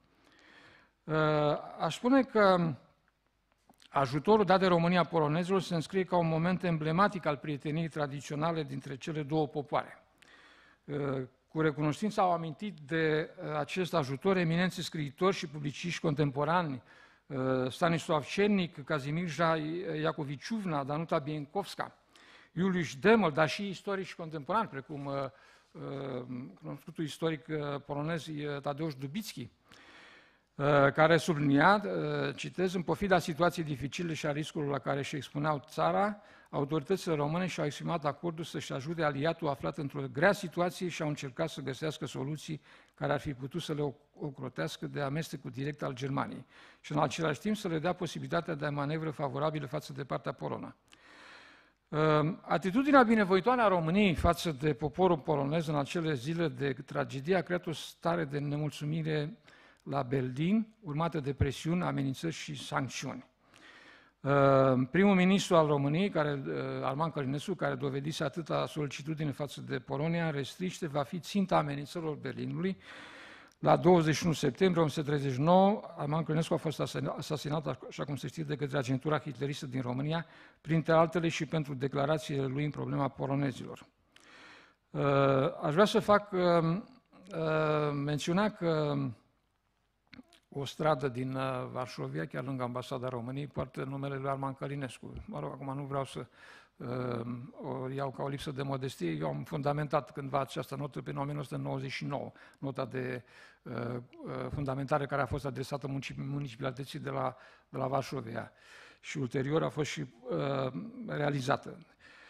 Aș spune că ajutorul dat de România polonezilor se înscrie ca un moment emblematic al prieteniei tradiționale dintre cele două popoare. Cu recunoștință au amintit de acest ajutor eminenți scriitori și publiciști contemporani, Stanisław Cernic, Kazimierza Iacoviciuvna, Danuta Bienkowska, Juliusz Demel, dar și istorici contemporani, precum cunoscutul istoric polonez Tadeusz Dubicki, care sublinia, citez, în pofida situației dificile și a riscurilor la care își expuneau țara, autoritățile române și-au exprimat acordul să-și ajute aliatul aflat într-o grea situație și au încercat să găsească soluții care ar fi putut să le ocrotească de amestecul direct al Germaniei și în același timp să le dea posibilitatea de manevră favorabilă față de partea polonă. Atitudinea binevoitoare a României față de poporul polonez în acele zile de tragedie a creat o stare de nemulțumire la Berlin, urmată de presiuni, amenințări și sancțiuni. Primul ministru al României, Arman Călinescu, care dovedise atâta solicitudine față de Polonia, restriște, va fi ținta amenințărilor Berlinului. La 21 septembrie 1939, Arman Călinescu a fost asasinat, așa cum se știe, de către agentura hitleristă din România, printre altele și pentru declarațiile lui în problema polonezilor. Aș vrea să fac menționa că o stradă din Varșovia, chiar lângă ambasada României, poartă numele lui Arman Călinescu. Mă rog, acum nu vreau să o iau ca o lipsă de modestie. Eu am fundamentat cândva această notă prin 1999, nota de fundamentare care a fost adresată municipalității de la Varșovia și ulterior a fost și realizată.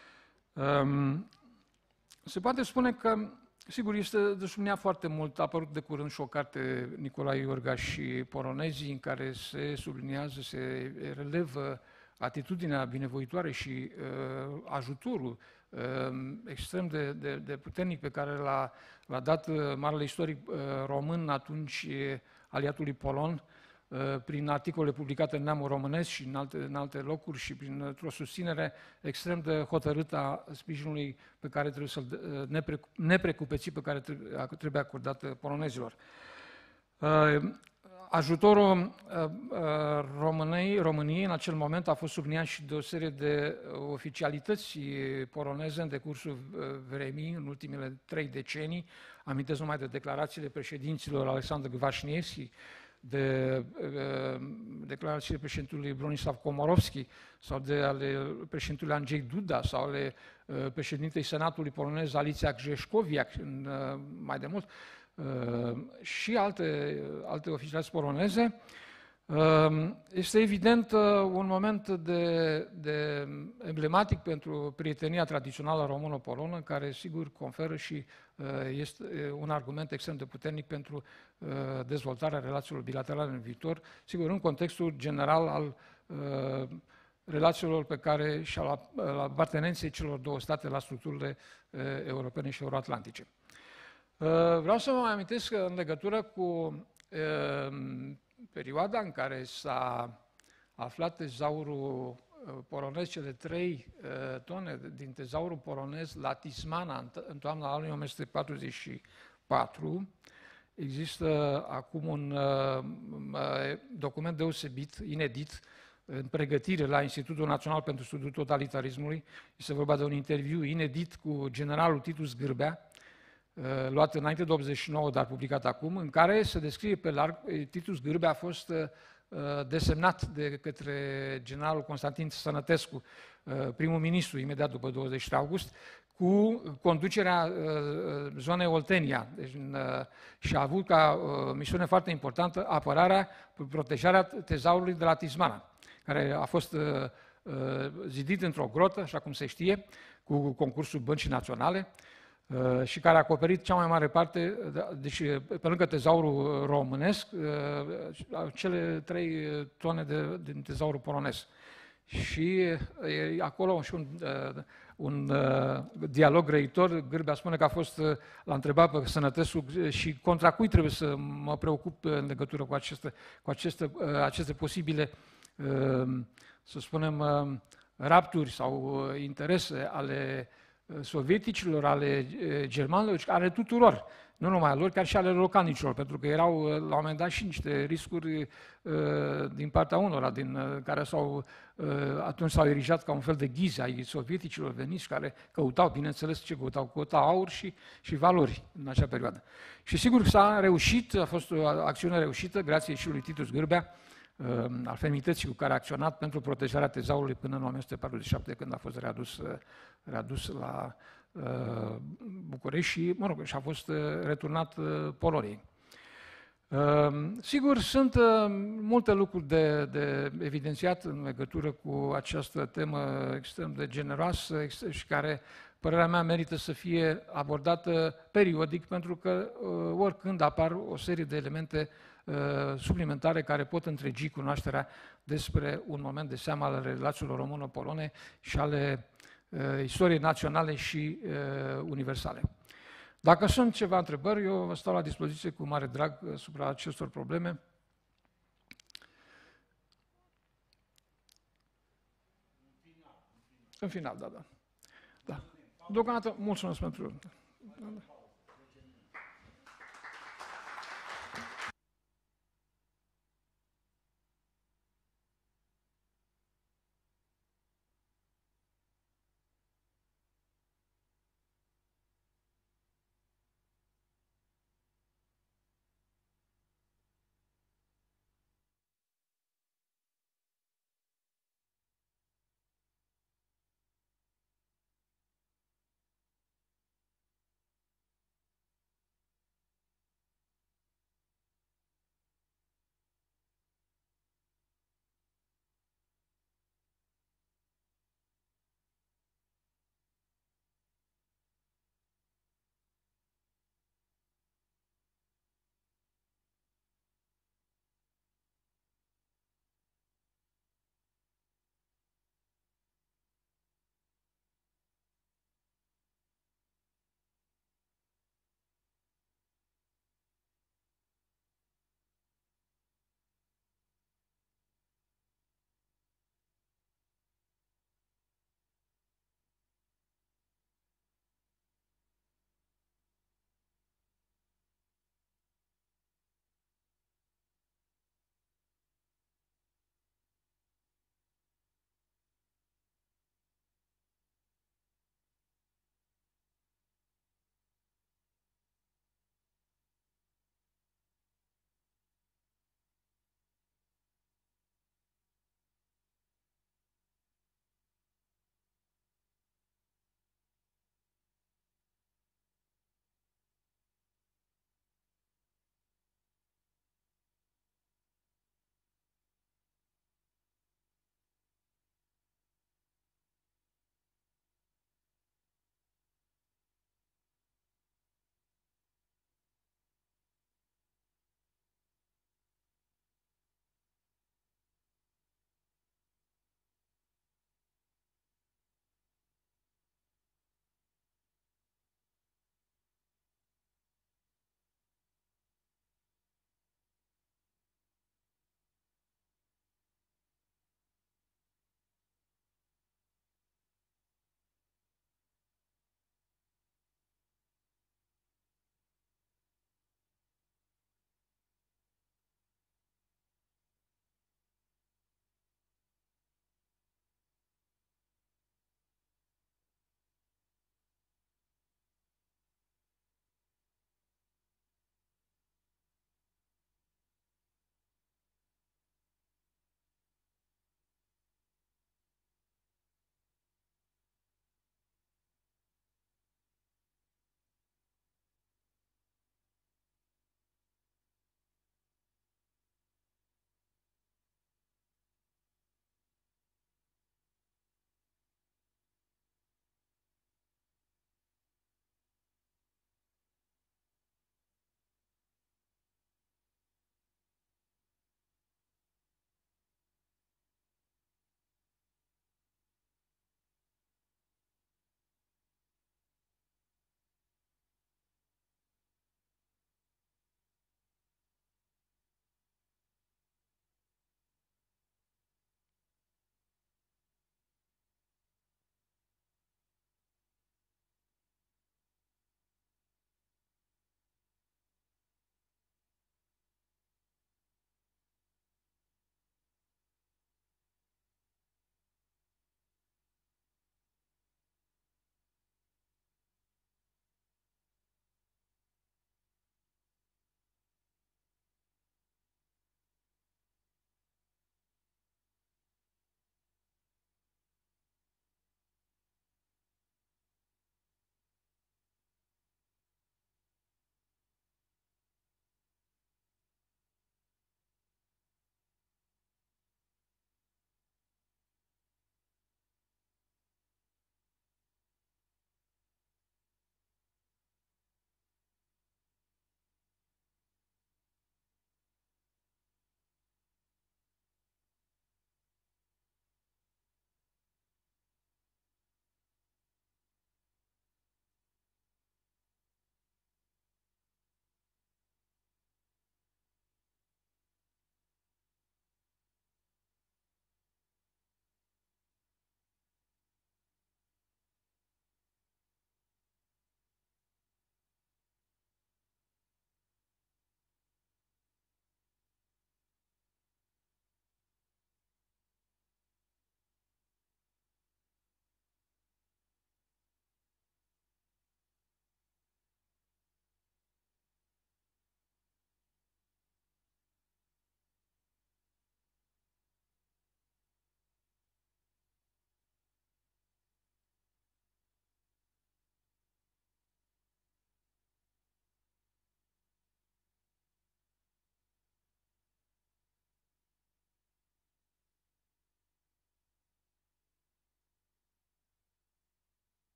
Se poate spune că, sigur, este de subliniat foarte mult, a apărut de curând și o carte Nicolae Iorga și polonezii, în care se subliniază, se relevă atitudinea binevoitoare și ajutorul extrem de puternic pe care l-a dat marele istoric român atunci aliatului polon, prin articole publicate în Neamul Românesc și în alte locuri și printr-o susținere extrem de hotărâtă a sprijinului pe care trebuie să-l neprecupețit pe care trebuie acordat polonezilor. Ajutorul României în acel moment a fost subliniat și de o serie de oficialități poloneze în decursul vremii, în ultimele 3 decenii. Amintesc numai de declarațiile președinților Alexandru Kwaśniewski, de declarațiile președintelui Bronisław Komorowski sau de ale președintelui Andrzej Duda sau ale președintei Senatului polonez Alicja Grzeszkowiak mai de mult și alte oficialități poloneze. Este evident un moment de emblematic pentru prietenia tradițională română-polonă, care sigur conferă și este un argument extrem de puternic pentru dezvoltarea relațiilor bilaterale în viitor, sigur în contextul general al relațiilor pe care și al apartenenței celor două state la structurile europene și euroatlantice. Vreau să vă mai amintesc că în legătură cu perioada în care s-a aflat tezaurul polonez, cele 3 tone din tezaurul polonez la Tismana în toamna anului 1944, există acum un document deosebit, inedit, în pregătire la Institutul Național pentru Studiul Totalitarismului. Este vorba de un interviu inedit cu generalul Titus Gârbea, luat înainte de 89, dar publicat acum, în care se descrie pe larg, Titus Gârbea a fost desemnat de către generalul Constantin Sănătescu, primul ministru, imediat după 23 august, cu conducerea zonei Oltenia. Deci, și a avut ca misiune foarte importantă apărarea, protejarea tezaurului de la Tismana, care a fost zidit într-o grotă, așa cum se știe, cu concursul Băncii Naționale, și care a acoperit cea mai mare parte, deci pe lângă tezaurul românesc, cele 3 tone din tezaurul polonez. Și e acolo și un dialog grăitor. Gârbea spune că a fost, l-a întrebat pe Sănătescu și contra cui trebuie să mă preocup în legătură cu aceste posibile, să spunem, rapturi sau interese ale sovieticilor, ale germanilor, ale tuturor, nu numai ale lor, chiar și ale localnicilor, pentru că erau la un moment dat și niște riscuri din partea unora, care atunci s-au erijat ca un fel de ghize ai sovieticilor veniți, care căutau, bineînțeles, ce căutau? Căutau aur și valori în acea perioadă. Și sigur că s-a reușit, a fost o acțiune reușită, grație și lui Titus Gârbea, al fermității cu care a acționat pentru protejarea tezaurului până în 1947, când a fost readus la București și, mă rog, și a fost returnat Poloniei. Sigur, sunt multe lucruri de evidențiat în legătură cu această temă extrem de generoasă și care, părerea mea, merită să fie abordată periodic, pentru că oricând apar o serie de elemente suplimentare care pot întregi cunoașterea despre un moment de seamă al relațiilor româno-polone și ale istoriei naționale și universale. Dacă sunt ceva întrebări, eu vă stau la dispoziție cu mare drag asupra acestor probleme. În final, da. Deocamdată, mulțumesc pentru...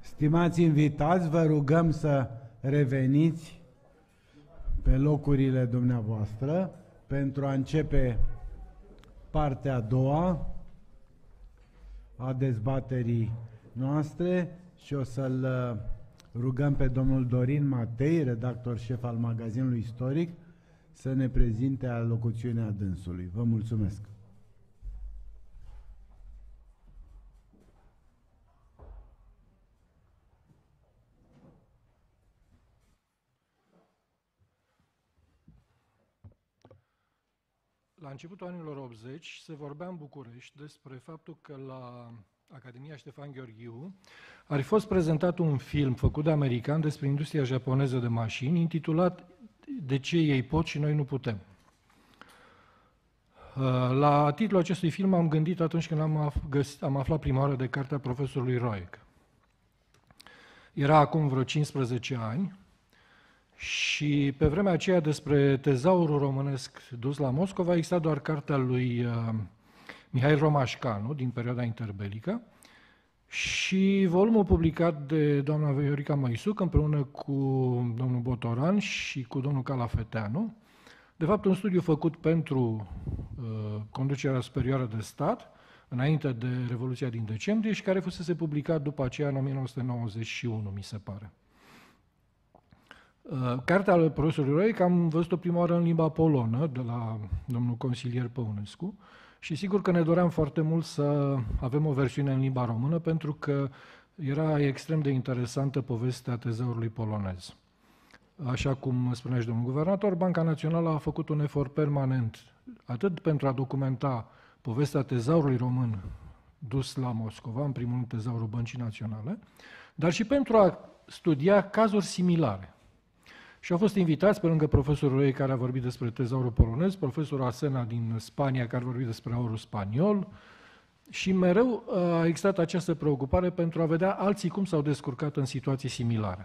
Stimați invitați, vă rugăm să reveniți pe locurile dumneavoastră pentru a începe partea a doua a dezbaterii noastre și o să-l rugăm pe domnul Dorin Matei, redactor șef al magazinului Istoric, să ne prezinte alocuțiunea dânsului. Vă mulțumesc! La începutul anilor 80 se vorbea în București despre faptul că la Academia Ștefan Gheorghiu ar fi fost prezentat un film făcut de american despre industria japoneză de mașini, intitulat De ce ei pot și noi nu putem. La titlul acestui film am gândit atunci când am aflat prima oară de cartea profesorului Roic. Era acum vreo 15 ani și pe vremea aceea despre tezaurul românesc dus la Moscova exista doar cartea lui Mihail Romașcanu din perioada interbelică și volumul publicat de doamna Viorica Măisuc împreună cu domnul Botoran și cu domnul Calafeteanu. De fapt, un studiu făcut pentru conducerea superioară de stat, înainte de Revoluția din decembrie și care fusese publicat după aceea în 1991, mi se pare. Cartea lui profesorului Roic am văzut-o prima oară în limba polonă, de la domnul consilier Păunescu, și sigur că ne doream foarte mult să avem o versiune în limba română, pentru că era extrem de interesantă povestea tezaurului polonez. Așa cum spunea și domnul guvernator, Banca Națională a făcut un efort permanent, atât pentru a documenta povestea tezaurului român dus la Moscova, în primul rând tezaurul Băncii Naționale, dar și pentru a studia cazuri similare. Și au fost invitați, pe lângă profesorul Roic, care a vorbit despre tezaurul polonez, profesorul Asena din Spania, care a vorbit despre aurul spaniol, și mereu a existat această preocupare pentru a vedea alții cum s-au descurcat în situații similare.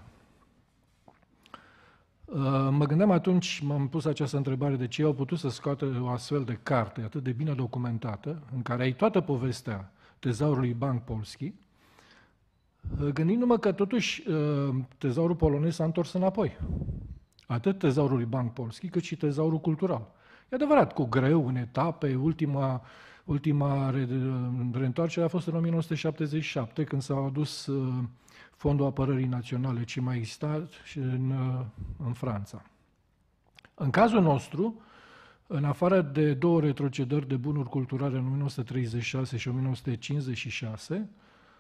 Mă gândeam atunci, m-am pus această întrebare, de ce au putut să scoată o astfel de carte atât de bine documentată, în care ai toată povestea tezaurului Bank Polski, gândindu-mă că totuși tezaurul polonez s-a întors înapoi. Atât tezaurul Bank Polski, cât și tezaurul cultural. E adevărat, cu greu, în etape, ultima reîntoarcere a fost în 1977, când s-a adus Fondul Apărării Naționale, ce mai exista și în Franța. În cazul nostru, în afară de 2 retrocedări de bunuri culturale în 1936 și 1956,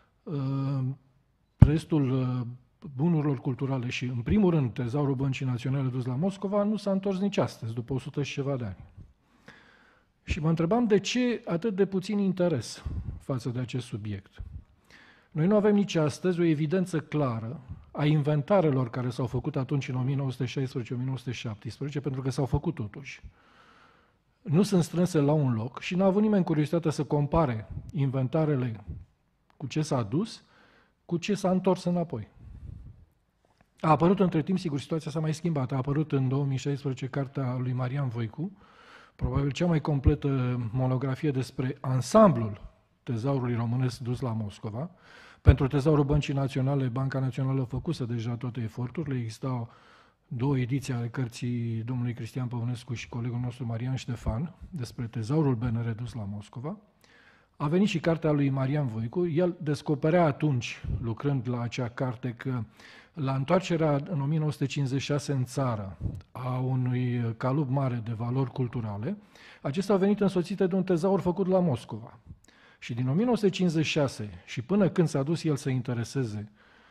restul bunurilor culturale și, în primul rând, tezaurul Băncii Naționale dus la Moscova nu s-a întors nici astăzi, după 100 și ceva de ani. Și mă întrebam de ce atât de puțin interes față de acest subiect. Noi nu avem nici astăzi o evidență clară a inventarelor care s-au făcut atunci în 1916-1917, pentru că s-au făcut totuși. Nu sunt strânse la un loc și n-a avut nimeni curiozitatea să compare inventarele cu ce s-a adus, cu ce s-a întors înapoi. A apărut între timp, sigur, situația s-a mai schimbat. A apărut în 2016 cartea lui Marian Voicu, probabil cea mai completă monografie despre ansamblul tezaurului românesc dus la Moscova. Pentru tezaurul Băncii Naționale, Banca Națională făcuse deja toate eforturile, existau 2 ediții ale cărții domnului Cristian Păunescu și colegul nostru Marian Ștefan despre tezaurul BNR dus la Moscova. A venit și cartea lui Marian Voicu. El descoperea atunci, lucrând la acea carte, că la întoarcerea în 1956 în țară a unui calub mare de valori culturale, acestea au venit însoțite de un tezaur făcut la Moscova. Și din 1956 și până când s-a dus el să intereseze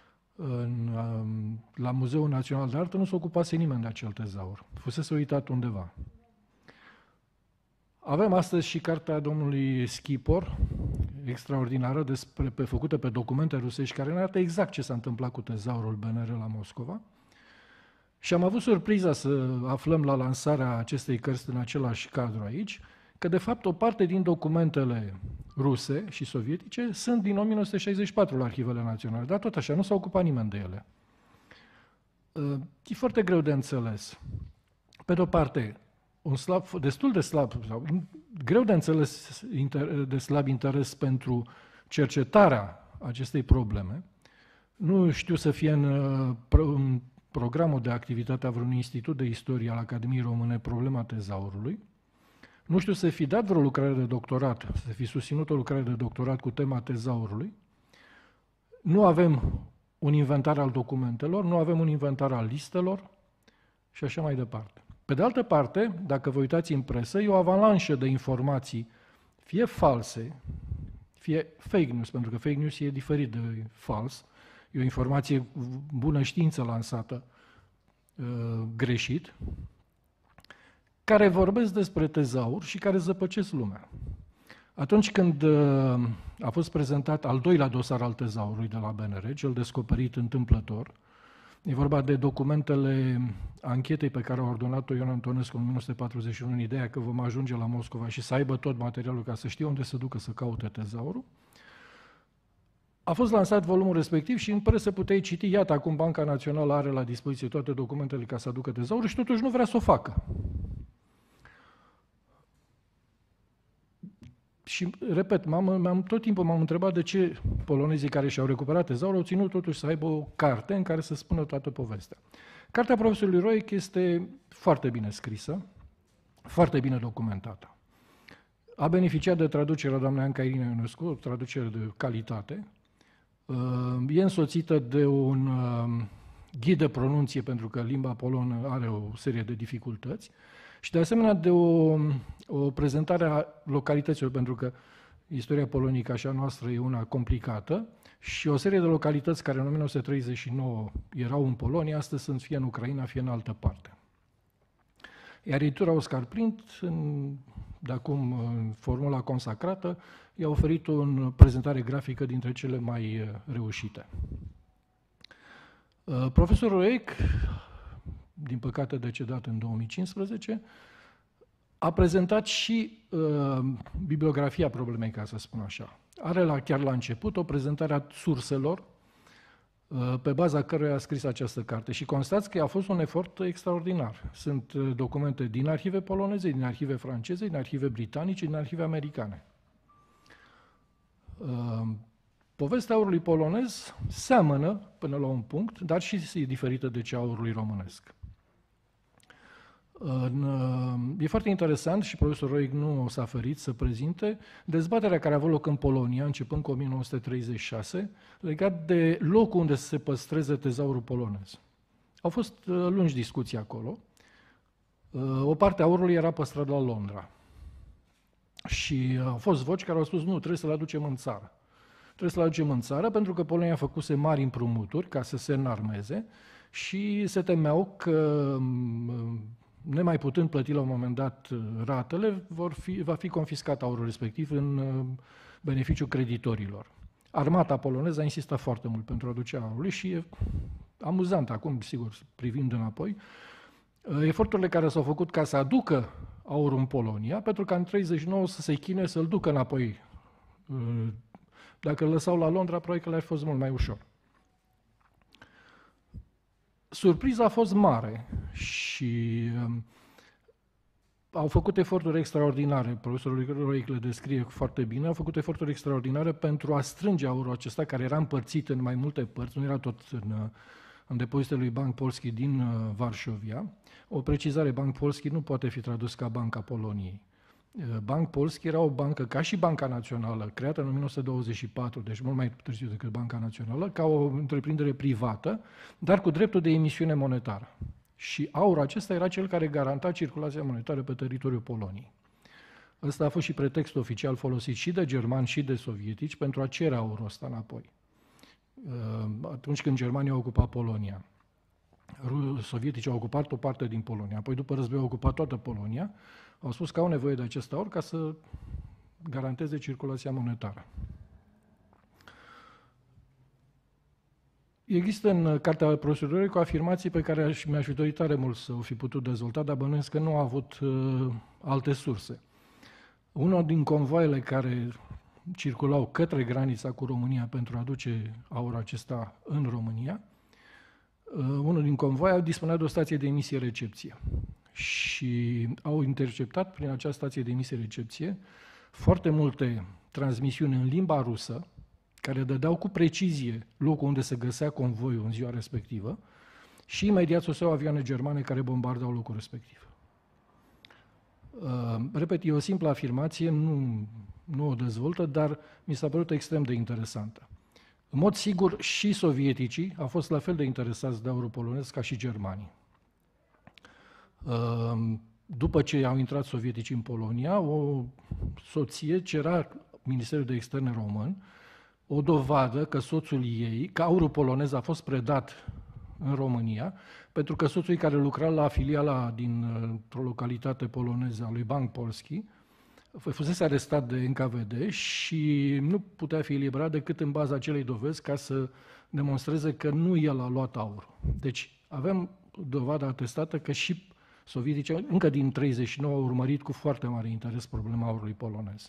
la Muzeul Național de Artă, nu se ocupase nimeni de acel tezaur. Fusese uitat undeva. Avem astăzi și cartea domnului Schipor, extraordinară, făcută pe documente rusești, care ne arată exact ce s-a întâmplat cu tezaurul BNR la Moscova. Și am avut surpriza să aflăm la lansarea acestei cărți în același cadru aici, că de fapt o parte din documentele ruse și sovietice sunt din 1964 la Arhivele Naționale, dar tot așa, nu s-a ocupat nimeni de ele. E foarte greu de înțeles. Pe de-o parte, destul de slab, sau greu de înțeles de slab interes pentru cercetarea acestei probleme, Nu știu să fie în programul de activitate a vreun institut de istorie al Academiei Române problema tezaurului. Nu știu să fi dat vreo lucrare de doctorat, să fi susținut o lucrare de doctorat cu tema tezaurului. Nu avem un inventar al documentelor, nu avem un inventar al listelor și așa mai departe. Pe de altă parte, dacă vă uitați în presă, e o avalanșă de informații, fie false, fie fake news, pentru că fake news e diferit de fals, e o informație bună știință lansată greșit, care vorbesc despre tezaur și care zăpăcesc lumea. Atunci când a fost prezentat al doilea dosar al tezaurului de la BNR, cel descoperit întâmplător, e vorba de documentele anchetei pe care a ordonat-o Ion Antonescu în 1941, în ideea că vom ajunge la Moscova și să aibă tot materialul ca să știe unde se ducă să caute tezaurul. A fost lansat volumul respectiv și în presă puteai citi, iată, acum Banca Națională are la dispoziție toate documentele ca să aducă tezaurul și totuși nu vrea să o facă. Și, repet, tot timpul m-am întrebat de ce polonezii care și-au recuperat tezaurul au ținut totuși să aibă o carte în care să spună toată povestea. Cartea profesorului Roic este foarte bine scrisă, foarte bine documentată. A beneficiat de traducerea doamnei Anca Irina Ionescu, o traducere de calitate. E însoțită de un ghid de pronunție, pentru că limba polonă are o serie de dificultăți, și de asemenea de o prezentare a localităților, pentru că istoria polonică așa noastră e una complicată și o serie de localități care în 1939 erau în Polonia, astăzi sunt fie în Ucraina, fie în altă parte. Iar editura Oscar Print, de acum în formula consacrată, i-a oferit o prezentare grafică dintre cele mai reușite. Profesorul Roic, din păcate decedat în 2015, a prezentat și bibliografia problemei, ca să spun așa. Are chiar la început o prezentare a surselor pe baza căruia a scris această carte și constați că a fost un efort extraordinar. Sunt documente din arhive poloneze, din arhive franceze, din arhive britanice, din arhive americane. Povestea aurului polonez seamănă până la un punct, dar și e diferită de cea a aurului românesc. E foarte interesant și profesorul Roic nu s-a ferit să prezinte dezbaterea care a avut loc în Polonia, începând cu 1936, legat de locul unde se păstreze tezaurul polonez. Au fost lungi discuții acolo. O parte a aurului era păstrat la Londra. Și au fost voci care au spus, nu, trebuie să-l aducem în țară. Trebuie să-l aducem în țară pentru că Polonia făcuse mari împrumuturi ca să se înarmeze și se temeau că, nemai putând plăti la un moment dat ratele, va fi confiscat aurul respectiv în beneficiul creditorilor. Armata poloneză a insistat foarte mult pentru aducerea aurului și e amuzant acum, sigur, privind înapoi, eforturile care s-au făcut ca să aducă aurul în Polonia, pentru că în 1939 să se chinuie să-l ducă înapoi. Dacă îl lăsau la Londra, probabil că le-ar fi fost mult mai ușor. Surpriza a fost mare și au făcut eforturi extraordinare, profesorul Roic le descrie foarte bine, au făcut eforturi extraordinare pentru a strânge aurul acesta, care era împărțit în mai multe părți, nu era tot în depozitele lui Bank Polski din Varșovia. O precizare, Bank Polski nu poate fi tradus ca Banca Poloniei. Bank Polski era o bancă, ca și Banca Națională, creată în 1924, deci mult mai târziu decât Banca Națională, ca o întreprindere privată, dar cu dreptul de emisiune monetară. Și aurul acesta era cel care garanta circulația monetară pe teritoriul Poloniei. Ăsta a fost și pretextul oficial folosit și de germani și de sovietici pentru a cere aurul ăsta înapoi. Atunci când Germania a ocupat Polonia, sovieticii au ocupat o parte din Polonia, apoi după război au ocupat toată Polonia, au spus că au nevoie de acest aur ca să garanteze circulația monetară. Există în cartea profesorului o afirmație pe care mi-aș fi dorit tare mult să o fi putut dezvolta, dar bănuiesc că nu a avut alte surse. Unul din convoaiele care circulau către granița cu România pentru a aduce aurul acesta în România, unul din convoaie dispunea de o stație de emisie-recepție. Și au interceptat prin această stație de emisie-recepție foarte multe transmisiuni în limba rusă, care dădeau cu precizie locul unde se găsea convoiul în ziua respectivă și imediat soseau avioane germane care bombardau locul respectiv. Repet, e o simplă afirmație, nu o dezvoltă, dar mi s-a părut extrem de interesantă. În mod sigur, și sovieticii au fost la fel de interesați de aurul polonez ca și germanii. După ce au intrat sovieticii în Polonia, o soție cerea Ministerul de Externe român o dovadă că soțul ei, că aurul polonez a fost predat în România, pentru că soțul ei care lucra la filiala dintr-o localitate poloneză a lui Bank Polski fusese arestat de NKVD și nu putea fi eliberat decât în baza acelei dovezi ca să demonstreze că nu el a luat aurul. Deci avem dovada atestată că și sovieticii, încă din 1939, au urmărit cu foarte mare interes problema aurului polonez.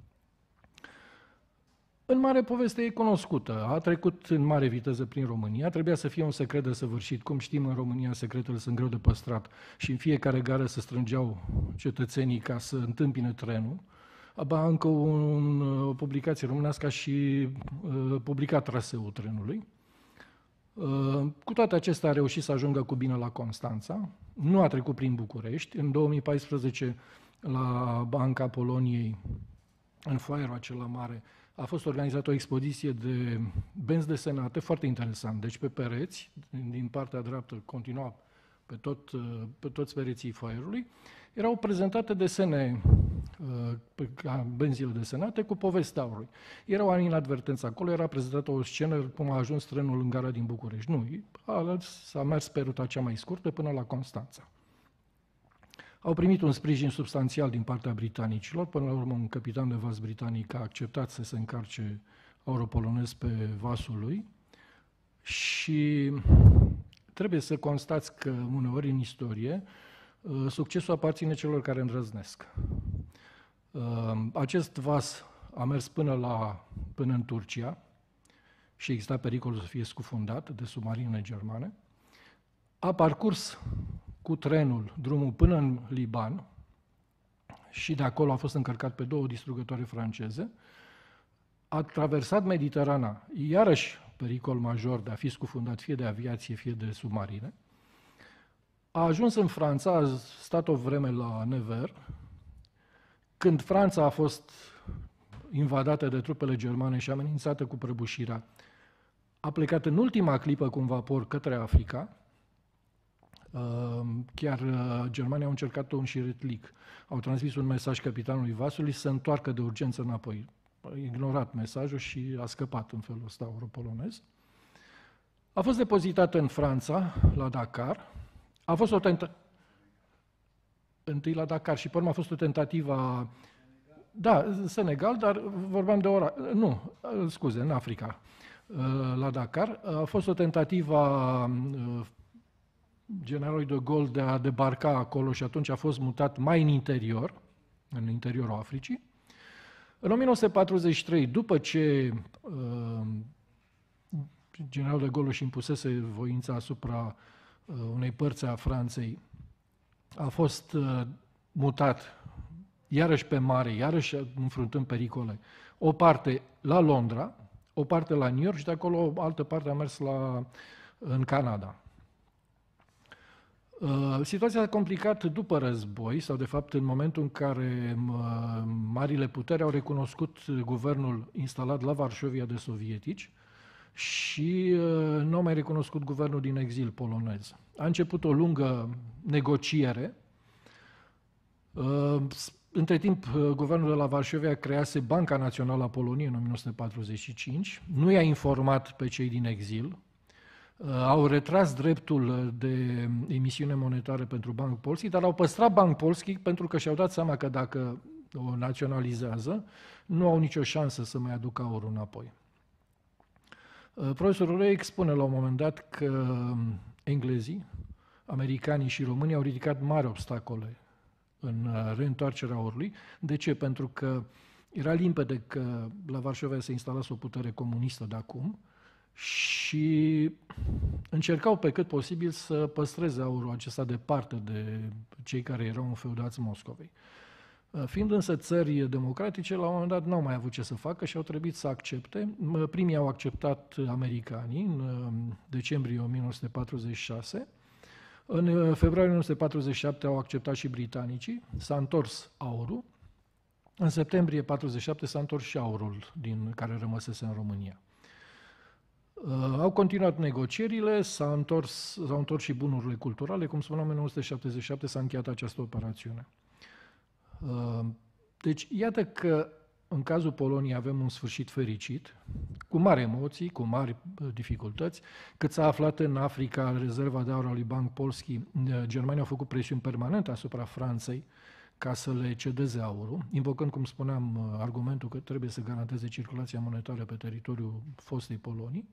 În mare, poveste e cunoscută. A trecut în mare viteză prin România, trebuia să fie un secret desăvârșit. Cum știm, în România secretele sunt greu de păstrat și în fiecare gară se strângeau cetățenii ca să întâmpine trenul. Aba încă o publicație românească a și publicat traseul trenului. Cu toate acestea a reușit să ajungă cu bine la Constanța. Nu a trecut prin București. În 2014, la Banca Poloniei, în foaierul acela mare, a fost organizată o expoziție de benzi desenate, foarte interesant. Deci pe pereți, din partea dreaptă, continua pe toți pereții foaierului, erau prezentate desene, benzile desenate, cu povestea aurului. Era o inadvertență acolo, era prezentată o scenă cum a ajuns trenul în gara din București. Nu, s-a mers pe ruta cea mai scurtă până la Constanța. Au primit un sprijin substanțial din partea britanicilor. Până la urmă, un capitan de vas britanic a acceptat să se încarce aurul polonez pe vasul lui și trebuie să constați că uneori în istorie succesul aparține celor care îndrăznesc. Acest vas a mers până în Turcia și exista pericolul să fie scufundat de submarinele germane. A parcurs cu trenul drumul până în Liban și de acolo a fost încărcat pe 2 distrugătoare franceze, a traversat Mediterana, iarăși pericol major de a fi scufundat fie de aviație, fie de submarine, a ajuns în Franța, a stat o vreme la Nevers, când Franța a fost invadată de trupele germane și amenințată cu prăbușirea, a plecat în ultima clipă cu un vapor către Africa. Chiar germanii au încercat un șiretlic. Au transmis un mesaj capitanului vasului să se întoarcă de urgență înapoi. A ignorat mesajul și a scăpat în felul ăsta aurul polonez. A fost depozitat în Franța, la Dakar. A fost o întâi la Dakar și pe urmă a fost o tentativă. Da, Senegal, dar vorbeam de în Africa. La Dakar a fost o tentativă a generalului de Gaulle de a debarca acolo și atunci a fost mutat mai în interiorul Africii. În 1943, după ce generalul de Gaulle își impusese voința asupra unei părți a Franței, a fost mutat iarăși pe mare, iarăși înfruntând pericole, o parte la Londra, o parte la New York și de acolo o altă parte a mers în Canada. Situația s-a complicat după război, sau de fapt în momentul în care marile puteri au recunoscut guvernul instalat la Varșovia de sovietici și nu au mai recunoscut guvernul din exil polonez. A început o lungă negociere. Între timp, guvernul de la Varșovia crease Banca Națională a Poloniei în 1945, nu i-a informat pe cei din exil, au retras dreptul de emisiune monetară pentru Bank Polski, dar au păstrat Bank Polski pentru că și-au dat seama că dacă o naționalizează, nu au nicio șansă să mai aducă aurul înapoi. Profesorul Röick spune la un moment dat că englezii, americanii și românii au ridicat mari obstacole în reîntoarcerea aurului. De ce? Pentru că era limpede că la Varșovia se instalase o putere comunistă de acum și încercau pe cât posibil să păstreze aurul acesta departe de cei care erau înfeudați Moscovei. Fiind însă țări democratice, la un moment dat n-au mai avut ce să facă și au trebuit să accepte. Primii au acceptat americanii în decembrie 1946. În februarie 1947 au acceptat și britanicii, s-a întors aurul. În septembrie 1947 s-a întors și aurul din care rămăsese în România. Au continuat negocierile, s-au întors și bunurile culturale, cum spuneam, în 1977 s-a încheiat această operațiune. Deci, iată că în cazul Poloniei avem un sfârșit fericit, cu mari emoții, cu mari dificultăți. Cât s-a aflat în Africa rezerva de aur a lui Bank Polski, Germania a făcut presiuni permanente asupra Franței ca să le cedeze aurul, invocând, cum spuneam, argumentul că trebuie să garanteze circulația monetară pe teritoriul fostei Polonii.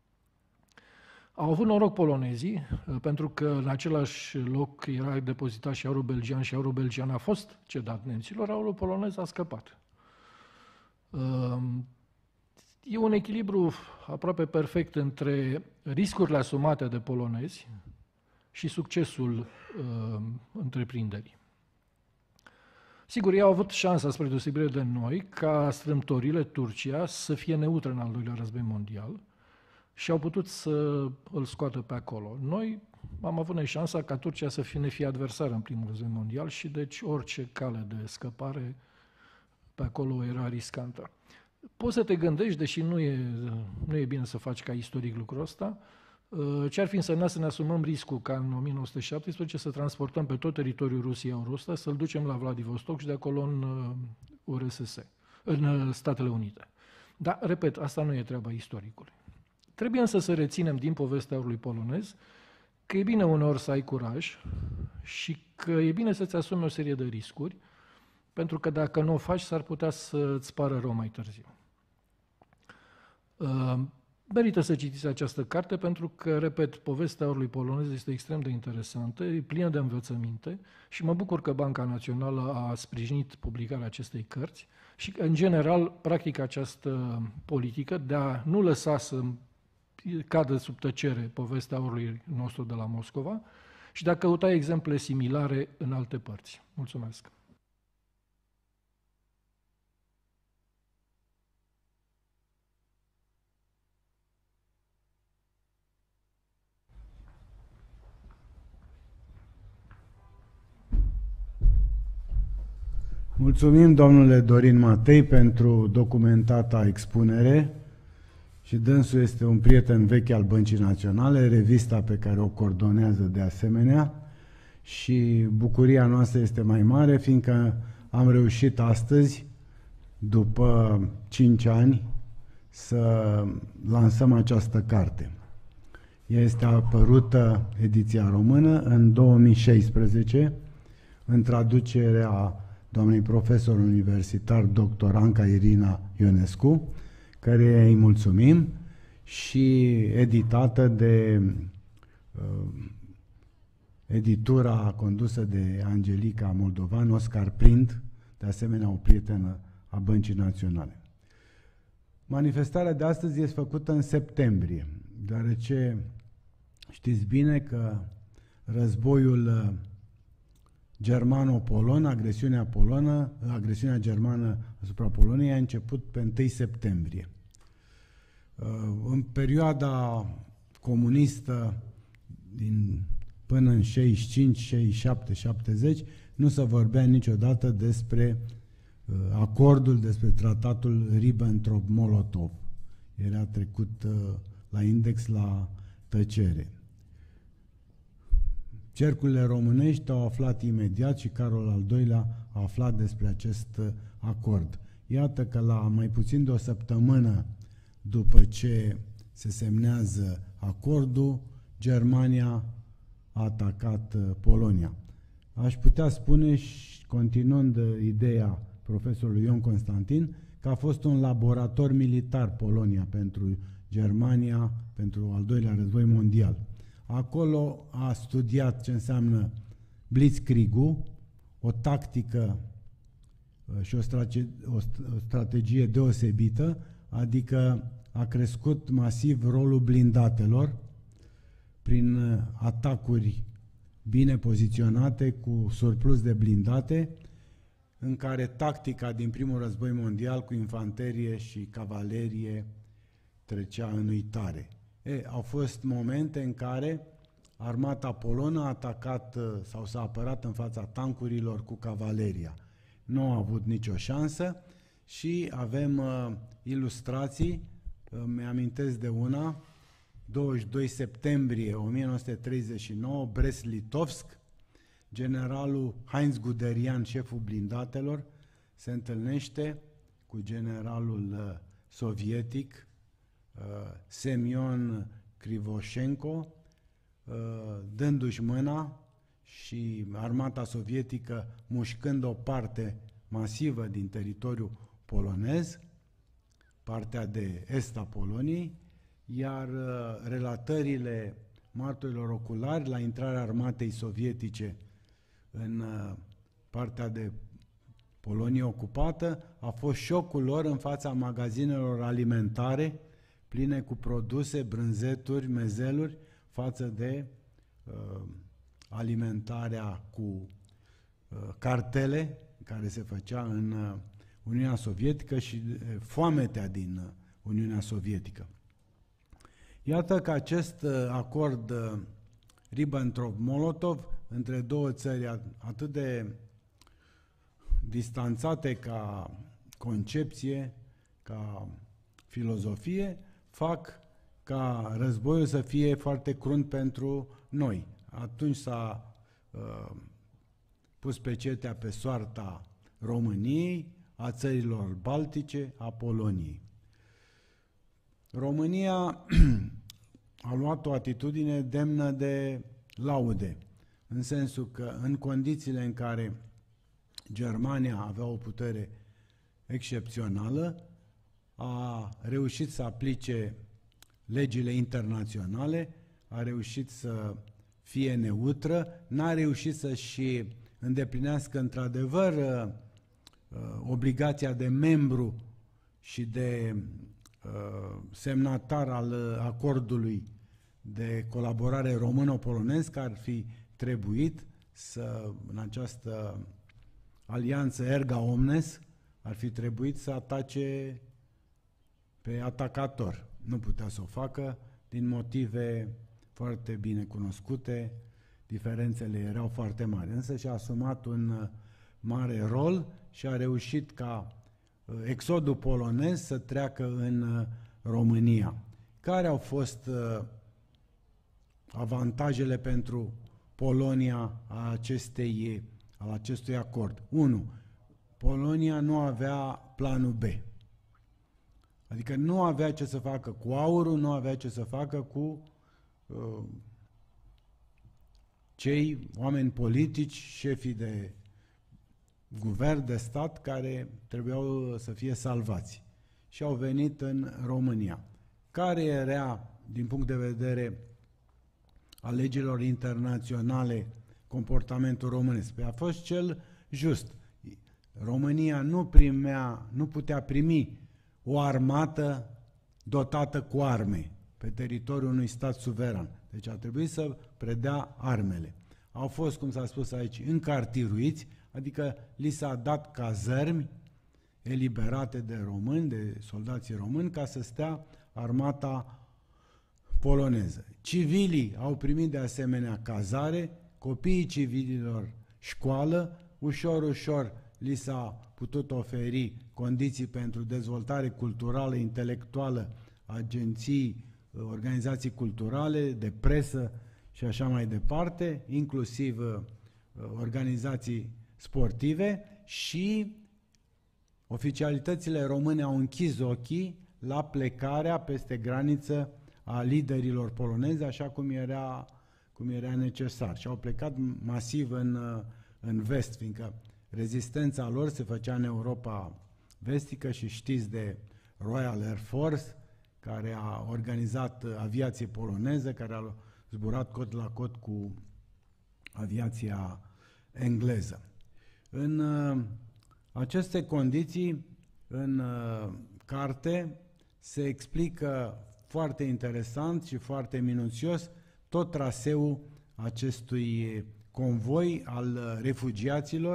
Au avut noroc polonezii, pentru că în același loc era depozitat și aurul belgian și aurul belgian a fost cedat nemților, aurul polonez a scăpat. E un echilibru aproape perfect între riscurile asumate de polonezi și succesul întreprinderii. Sigur, ei au avut șansa, spre deosebire de noi, ca strâmtorile, Turcia, să fie neutră în al doilea război mondial și au putut să îl scoată pe acolo. Noi am avut șansa ca Turcia să ne fie adversară în primul război mondial și deci orice cale de scăpare pe acolo era riscantă. Poți să te gândești, deși nu e bine să faci ca istoric lucrul ăsta, ce ar fi însemnat să ne asumăm riscul ca în 1917 să transportăm pe tot teritoriul Rusiei aurul ăsta, să-l ducem la Vladivostok și de acolo în URSS, în Statele Unite. Dar, repet, asta nu e treaba istoricului. Trebuie însă să reținem din povestea aurului polonez că e bine uneori să ai curaj și că e bine să-ți asumi o serie de riscuri, pentru că dacă nu o faci, s-ar putea să-ți pară rău mai târziu. Merită să citiți această carte pentru că, repet, povestea aurului polonez este extrem de interesantă, e plină de învățăminte și mă bucur că Banca Națională a sprijinit publicarea acestei cărți și, în general, practică această politică de a nu lăsa să cadă sub tăcere povestea aurului nostru de la Moscova și de a căuta exemple similare în alte părți. Mulțumesc! Mulțumim, domnule Dorin Matei, pentru documentata expunere și dânsul este un prieten vechi al Băncii Naționale, revista pe care o coordonează de asemenea și bucuria noastră este mai mare, fiindcă am reușit astăzi, după 5 ani, să lansăm această carte. Ea este apărută, ediția română, în 2016, în traducerea doamnei profesor universitar dr. Anca Irina Ionescu, care îi mulțumim, și editată de editura condusă de Angelica Moldovan, Oscar Print, de asemenea o prietenă a Băncii Naționale. Manifestarea de astăzi este făcută în septembrie, deoarece știți bine că războiul germano-polon, agresiunea germană asupra Poloniei a început pe 1 septembrie. În perioada comunistă până în 65, 67, 70 nu se vorbea niciodată despre acordul, despre tratatul Ribbentrop-Molotov. Era trecut la index la tăcere. Cercurile românești au aflat imediat și Carol al II-lea a aflat despre acest acord. Iată că la mai puțin de o săptămână după ce se semnează acordul, Germania a atacat Polonia. Aș putea spune, și continuând ideea profesorului Ion Constantin, că a fost un laborator militar Polonia pentru Germania, pentru al doilea război mondial. Acolo a studiat ce înseamnă blitzkrieg-ul, o tactică și o strategie deosebită, adică a crescut masiv rolul blindatelor prin atacuri bine poziționate cu surplus de blindate, în care tactica din primul război mondial cu infanterie și cavalerie trecea în uitare. Au fost momente în care armata polonă a atacat sau s-a apărat în fața tancurilor cu cavaleria. Nu a avut nicio șansă și avem ilustrații, mi-amintesc de una, 22 septembrie 1939, Brest-Litovsk, generalul Heinz Guderian, șeful blindatelor, se întâlnește cu generalul sovietic Semyon Krivoșenko, dându-și mâna și armata sovietică mușcând o parte masivă din teritoriul polonez, partea de est a Poloniei, iar relatările martorilor oculari la intrarea armatei sovietice în partea de Polonie ocupată a fost șocul lor în fața magazinelor alimentare pline cu produse, brânzeturi, mezeluri, față de alimentarea cu cartele care se făcea în Uniunea Sovietică și foametea din Uniunea Sovietică. Iată că acest acord Ribbentrop-Molotov între două țări atât de distanțate ca concepție, ca filozofie, fac ca războiul să fie foarte crunt pentru noi. Atunci s-a pus pecetea pe soarta României, a țărilor baltice, a Poloniei. România a luat o atitudine demnă de laude, în sensul că în condițiile în care Germania avea o putere excepțională, a reușit să aplice legile internaționale, a reușit să fie neutră, n-a reușit să-și îndeplinească într-adevăr obligația de membru și de semnatar al acordului de colaborare româno-polonez, care ar fi trebuit să, în această alianță erga omnes, ar fi trebuit să atace pe atacator. Nu putea să o facă din motive foarte bine cunoscute, diferențele erau foarte mari, însă și-a asumat un mare rol și a reușit ca exodul polonez să treacă în România. Care au fost avantajele pentru Polonia a acestui acord? 1. Polonia nu avea planul B. Adică nu avea ce să facă cu aurul, nu avea ce să facă cu cei oameni politici, șefii de guvern, de stat, care trebuiau să fie salvați. Și au venit în România. Care era, din punct de vedere al legilor internaționale, comportamentul românesc? Păi a fost cel just. România nu putea primi o armată dotată cu arme pe teritoriul unui stat suveran. Deci a trebuit să predea armele. Au fost, cum s-a spus aici, încartiruiți, adică li s-a dat cazărmi eliberate de români, de soldații români, ca să stea armata poloneză. Civilii au primit de asemenea cazare, copiii civililor școală, ușor, ușor li s-a putut oferi condiții pentru dezvoltare culturală, intelectuală, agenții, organizații culturale, de presă și așa mai departe, inclusiv organizații sportive, și oficialitățile române au închis ochii la plecarea peste graniță a liderilor polonezi, așa cum era necesar. Și au plecat masiv în vest, fiindcă rezistența lor se făcea în Europa vestică și știți de Royal Air Force, care a organizat aviație poloneză, care a zburat cot la cot cu aviația engleză. În aceste condiții, în carte, se explică foarte interesant și foarte minuțios tot traseul acestui convoi al refugiaților,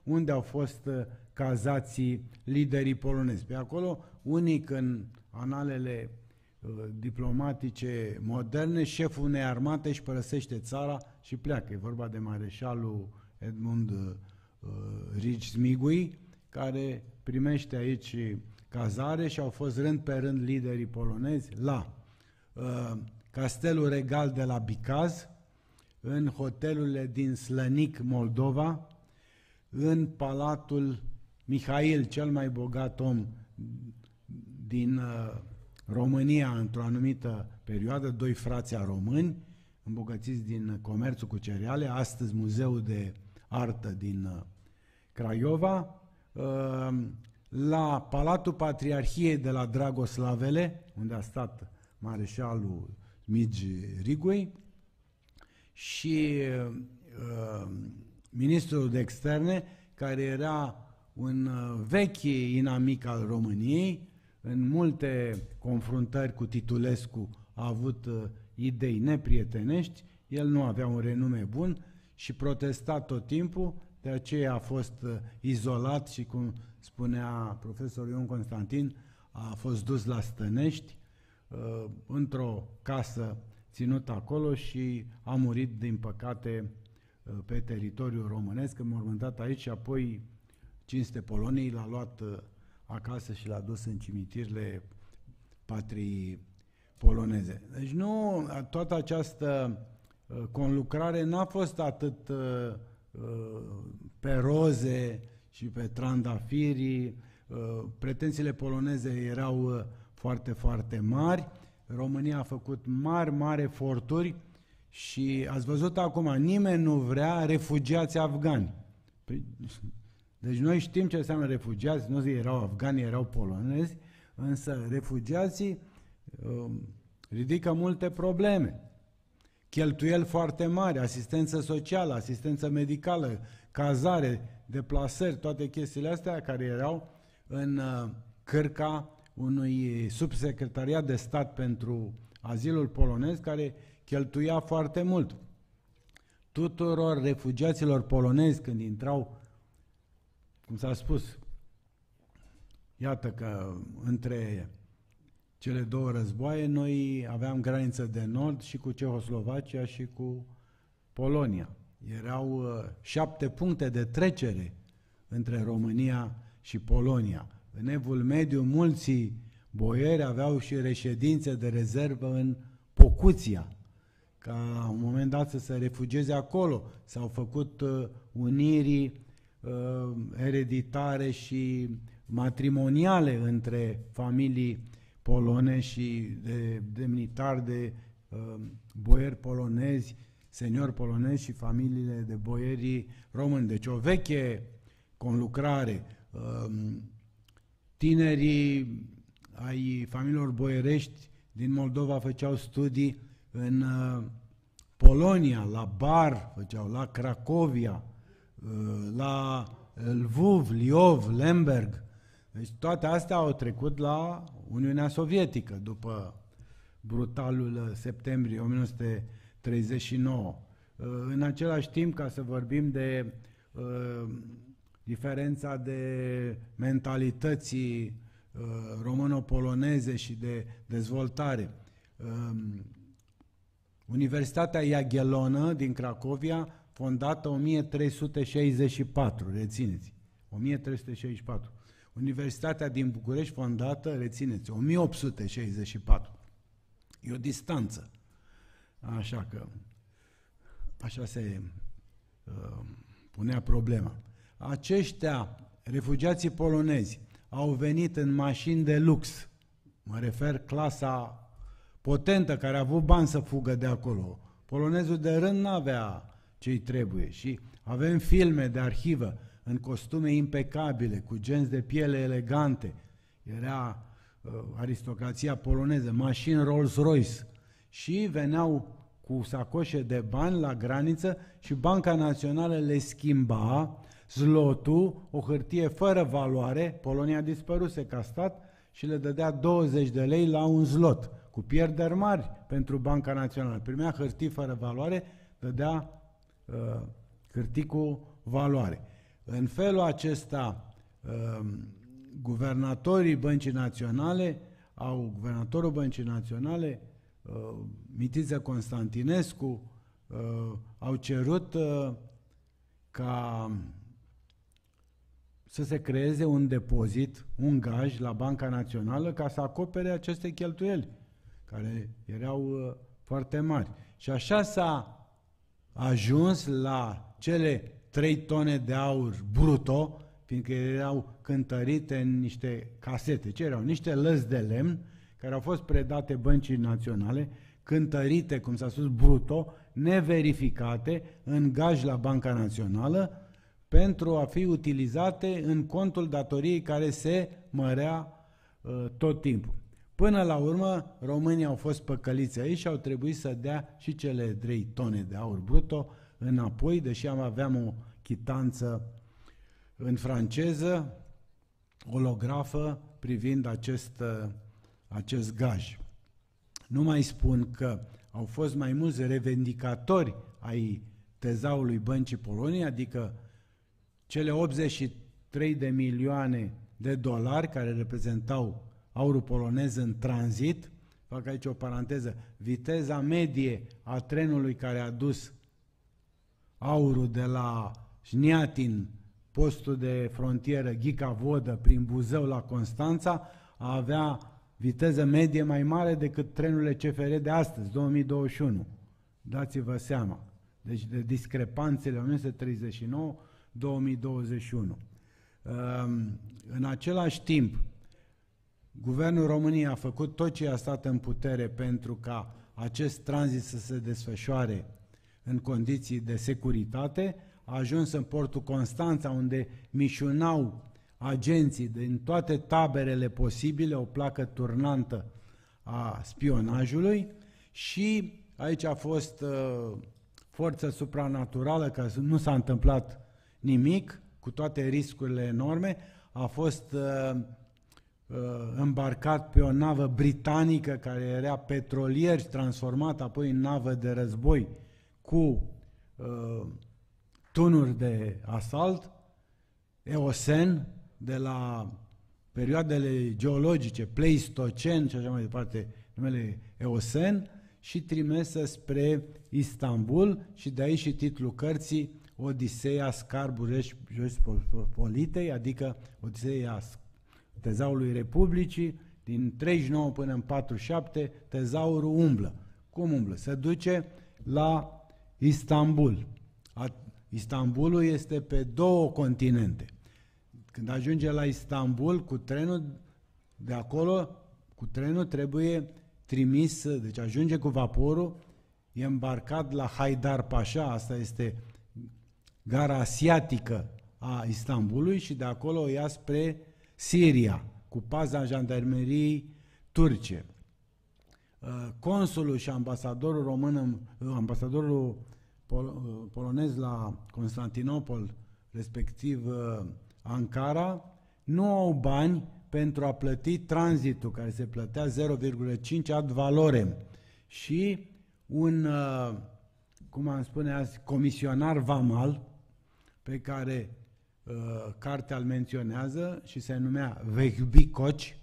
unde au fost cazați liderii polonezi. Pe acolo, unic în analele diplomatice moderne, șeful unei armate își părăsește țara și pleacă. E vorba de mareșalul Edmund Rich-Zmigui, care primește aici cazare și au fost rând pe rând liderii polonezi la Castelul Regal de la Bicaz, în hotelurile din Slănic, Moldova, în Palatul Mihail, cel mai bogat om din România într-o anumită perioadă, doi frați români, îmbogățiți din comerțul cu cereale, astăzi Muzeul de Artă din Craiova, la Palatul Patriarhiei de la Dragoslavele, unde a stat mareșalul Mig-Rigui, și ministrul de externe, care era un vechi inamic al României, în multe confruntări cu Titulescu a avut idei neprietenești, el nu avea un renume bun și protesta tot timpul, de aceea a fost izolat și, cum spunea profesorul Ion Constantin, a fost dus la Stănești, într-o casă ținută acolo și a murit, din păcate, pe teritoriul românesc, înmormântat aici și apoi cinste Poloniei l-a luat acasă și l-a dus în cimitirele patriei poloneze. Deci nu, toată această conlucrare n-a fost atât pe roze și pe trandafiri, pretențiile poloneze erau foarte, foarte mari, România a făcut mari eforturi și ați văzut acum, nimeni nu vrea refugiați afgani. Deci noi știm ce înseamnă refugiați, nu erau afgani, erau polonezi, însă refugiații ridică multe probleme. Cheltuieli foarte mari, asistență socială, asistență medicală, cazare, deplasări, toate chestiile astea care erau în cârca unui subsecretariat de stat pentru azilul polonez care cheltuia foarte mult. Tuturor refugiaților polonezi când intrau, cum s-a spus, iată că între cele două războaie noi aveam graniță de nord și cu Cehoslovacia și cu Polonia. Erau 7 puncte de trecere între România și Polonia. În Evul Mediu, mulți boieri aveau și reședințe de rezervă în Pocuția, ca la un moment dat să se refugieze acolo. S-au făcut uniri ereditare și matrimoniale între familii polone și de demnitari, de boieri polonezi, seniori polonezi și familiile de boieri români. Deci o veche conlucrare. Tinerii ai familiilor boierești din Moldova făceau studii în Polonia, la Bar, făceau la Cracovia, la Lviv, Liov, Lemberg. Deci toate astea au trecut la Uniunea Sovietică după brutalul septembrie 1939. În același timp, ca să vorbim de diferența de mentalității româno-poloneze și de dezvoltare, Universitatea Jagiellonă din Cracovia, fondată 1364, rețineți, 1364. Universitatea din București, fondată, rețineți, 1864. E o distanță. Așa că, așa se punea problema. Aceștia, refugiații polonezi, au venit în mașini de lux, mă refer clasa potentă, care a avut bani să fugă de acolo. Polonezul de rând n-avea ce-i trebuie și avem filme de arhivă în costume impecabile, cu genți de piele elegante. Era aristocrația poloneză, mașini Rolls-Royce și veneau cu sacoșe de bani la graniță și Banca Națională le schimba zlotul, o hârtie fără valoare, Polonia dispăruse ca stat, și le dădea 20 de lei la un zlot, cu pierderi mari pentru Banca Națională. Primea hârtii fără valoare, dădea hârtii cu valoare. În felul acesta, guvernatorul Băncii Naționale, Mitiță Constantinescu, au cerut ca să se creeze un depozit, un gaj la Banca Națională ca să acopere aceste cheltuieli, care erau foarte mari. Și așa s-a ajuns la cele 3 tone de aur bruto, fiindcă erau cântărite în niște casete. Ce erau? Niște lăzi de lemn care au fost predate Băncii Naționale, cântărite, cum s-a spus, bruto, neverificate, în gaj la Banca Națională, pentru a fi utilizate în contul datoriei care se mărea tot timpul. Până la urmă, românii au fost păcăliți aici și au trebuit să dea și cele 3 tone de aur bruto înapoi, deși aveam o chitanță în franceză, olografă, privind acest gaj. Nu mai spun că au fost mai mulți revendicatori ai tezaurului Băncii Poloniei, adică cele 83 de milioane de dolari care reprezentau aurul polonez în tranzit. Fac aici o paranteză. Viteza medie a trenului care a dus aurul de la Șniatin, postul de frontieră Ghica Vodă, prin Buzău la Constanța, avea viteză medie mai mare decât trenurile CFR de astăzi, 2021. Dați-vă seama. Deci de discrepanțele 1939-2021. În același timp, Guvernul României a făcut tot ce a stat în putere pentru ca acest tranzit să se desfășoare în condiții de securitate. A ajuns în portul Constanța, unde mișunau agenții din toate taberele posibile, o placă turnantă a spionajului, și aici a fost forță supranaturală, că nu s-a întâmplat nimic, cu toate riscurile enorme. A fost îmbarcat pe o navă britanică care era petrolier și transformat apoi în navă de război cu tunuri de asalt, Eocen, de la perioadele geologice, Pleistocen și așa mai departe, numele Eocen, și trimisă spre Istanbul, și de aici și titlul cărții Odiseea Scarbu-Jospolitei, adică Odiseea tezaurului Republicii, din 39 până în 47, tezaurul umblă. Cum umblă? Se duce la Istanbul. Istanbulul este pe 2 continente. Când ajunge la Istanbul cu trenul, de acolo, cu trenul trebuie trimis, deci ajunge cu vaporul, e îmbarcat la Haidar Pașa, asta este gara asiatică a Istanbulului, și de acolo o ia spre Siria, cu paza jandarmeriei turce. Consulul și ambasadorul român, ambasadorul polonez la Constantinopol, respectiv Ankara, nu au bani pentru a plăti tranzitul, care se plătea 0,5 ad valorem, și un, cum am spune azi, comisionar vamal, pe care cartea îl menționează și se numea Vehbi Koch,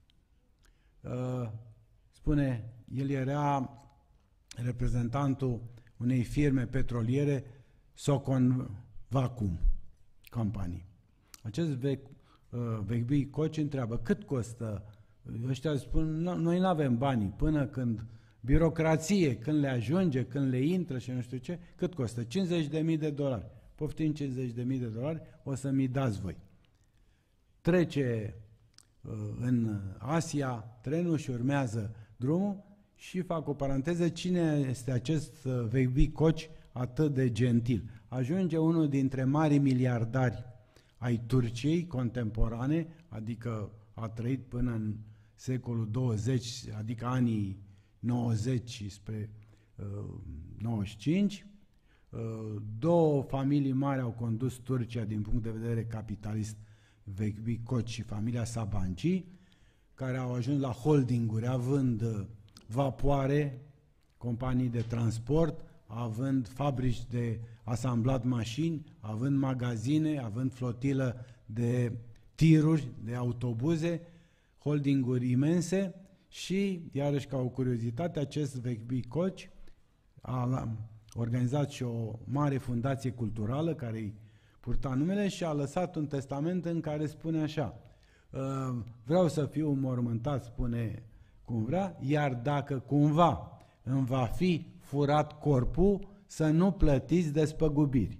spune, el era reprezentantul unei firme petroliere, Socon Vacuum Company. Acest Vehbi Koch întreabă, cât costă? Ăștia spun, noi nu avem banii, până când birocrație, când le ajunge, când le intră și nu știu ce, cât costă? $50.000. Poftim, $50.000, o să mi dați voi. Trece în Asia trenul și urmează drumul, și fac o paranteză, cine este acest Vehbi Koch atât de gentil? Ajunge unul dintre marii miliardari ai Turciei contemporane, adică a trăit până în secolul 20, adică anii 90 spre 95, 2 familii mari au condus Turcia din punct de vedere capitalist, Vehbi Koch și familia Sabanci, care au ajuns la holdinguri având vapoare, companii de transport, având fabrici de asamblat mașini, având magazine, având flotilă de tiruri, de autobuze, holdinguri imense și, iarăși ca o curiozitate, acest VB Coach a organizat și o mare fundație culturală care îi purta numele și a lăsat un testament în care spune așa: vreau să fiu înmormântat, spune cum vrea, iar dacă cumva îmi va fi furat corpul, să nu plătiți despăgubiri.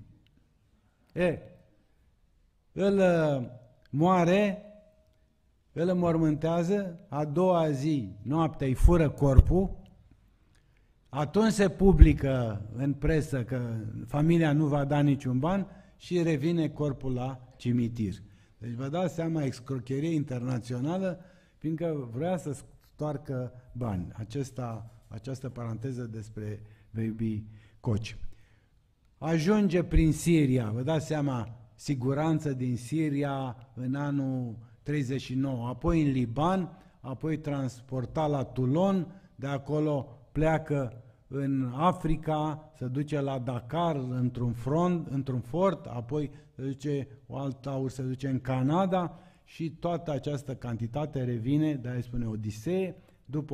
Îl moare, îl înmormântează, a doua zi, noaptea, îi fură corpul, atunci se publică în presă că familia nu va da niciun ban și revine corpul la cimitir. Deci vă dați seama, escrocherie internațională, fiindcă vrea să stoarcă bani. Această paranteză despre Baby Coach. Ajunge prin Siria, vă dați seama, siguranță din Siria în anul 39, apoi în Liban, apoi transportat la Toulon, de acolo pleacă în Africa, se duce la Dakar într-un fort, apoi se duce, o altă aur se duce în Canada și toată această cantitate revine, de-aia spune Odisee, după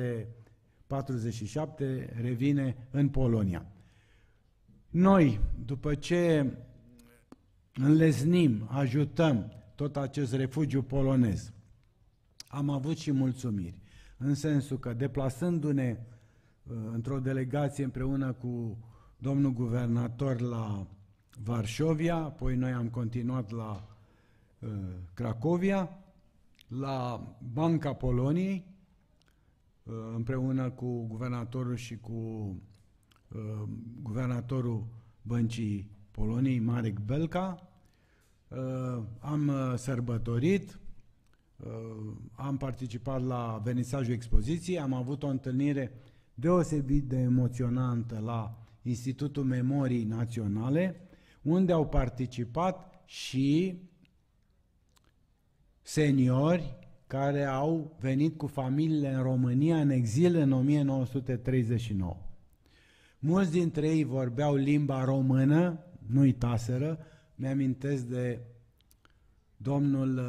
1947 revine în Polonia. Noi, după ce înlesnim, ajutăm tot acest refugiu polonez, am avut și mulțumiri, în sensul că deplasându-ne într-o delegație împreună cu domnul guvernator la Varșovia, apoi noi am continuat la Cracovia, la Banca Poloniei, împreună cu guvernatorul și cu guvernatorul Băncii Poloniei, Marek Belka, am sărbătorit, am participat la vernisajul expoziției, am avut o întâlnire deosebit de emoționantă la Institutul Memoriei Naționale, unde au participat și seniori care au venit cu familiile în România în exil în 1939. Mulți dintre ei vorbeau limba română, nu uitaseră, mi-amintesc de domnul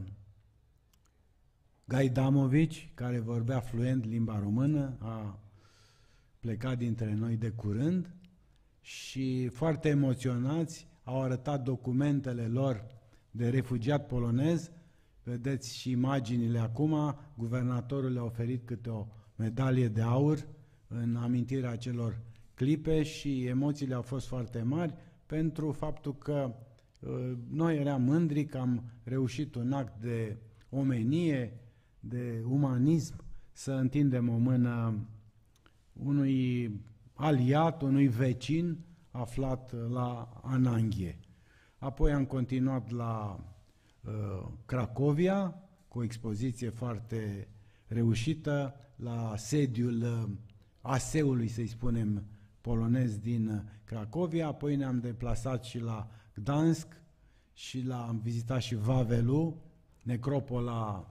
Gaidamovici, care vorbea fluent limba română, a plecat dintre noi de curând și foarte emoționați au arătat documentele lor de refugiat polonez. Vedeți și imaginile acum, guvernatorul le-a oferit câte o medalie de aur în amintirea acelor clipe și emoțiile au fost foarte mari pentru faptul că noi eram mândri că am reușit un act de omenie, de umanism, să întindem o mână unui aliat, unui vecin aflat la Ananghie. Apoi am continuat la Cracovia, cu o expoziție foarte reușită, la sediul ASEU-ului, să-i spunem, polonez din Cracovia, apoi ne-am deplasat și la Gdansk și am vizitat și Wawelu, necropola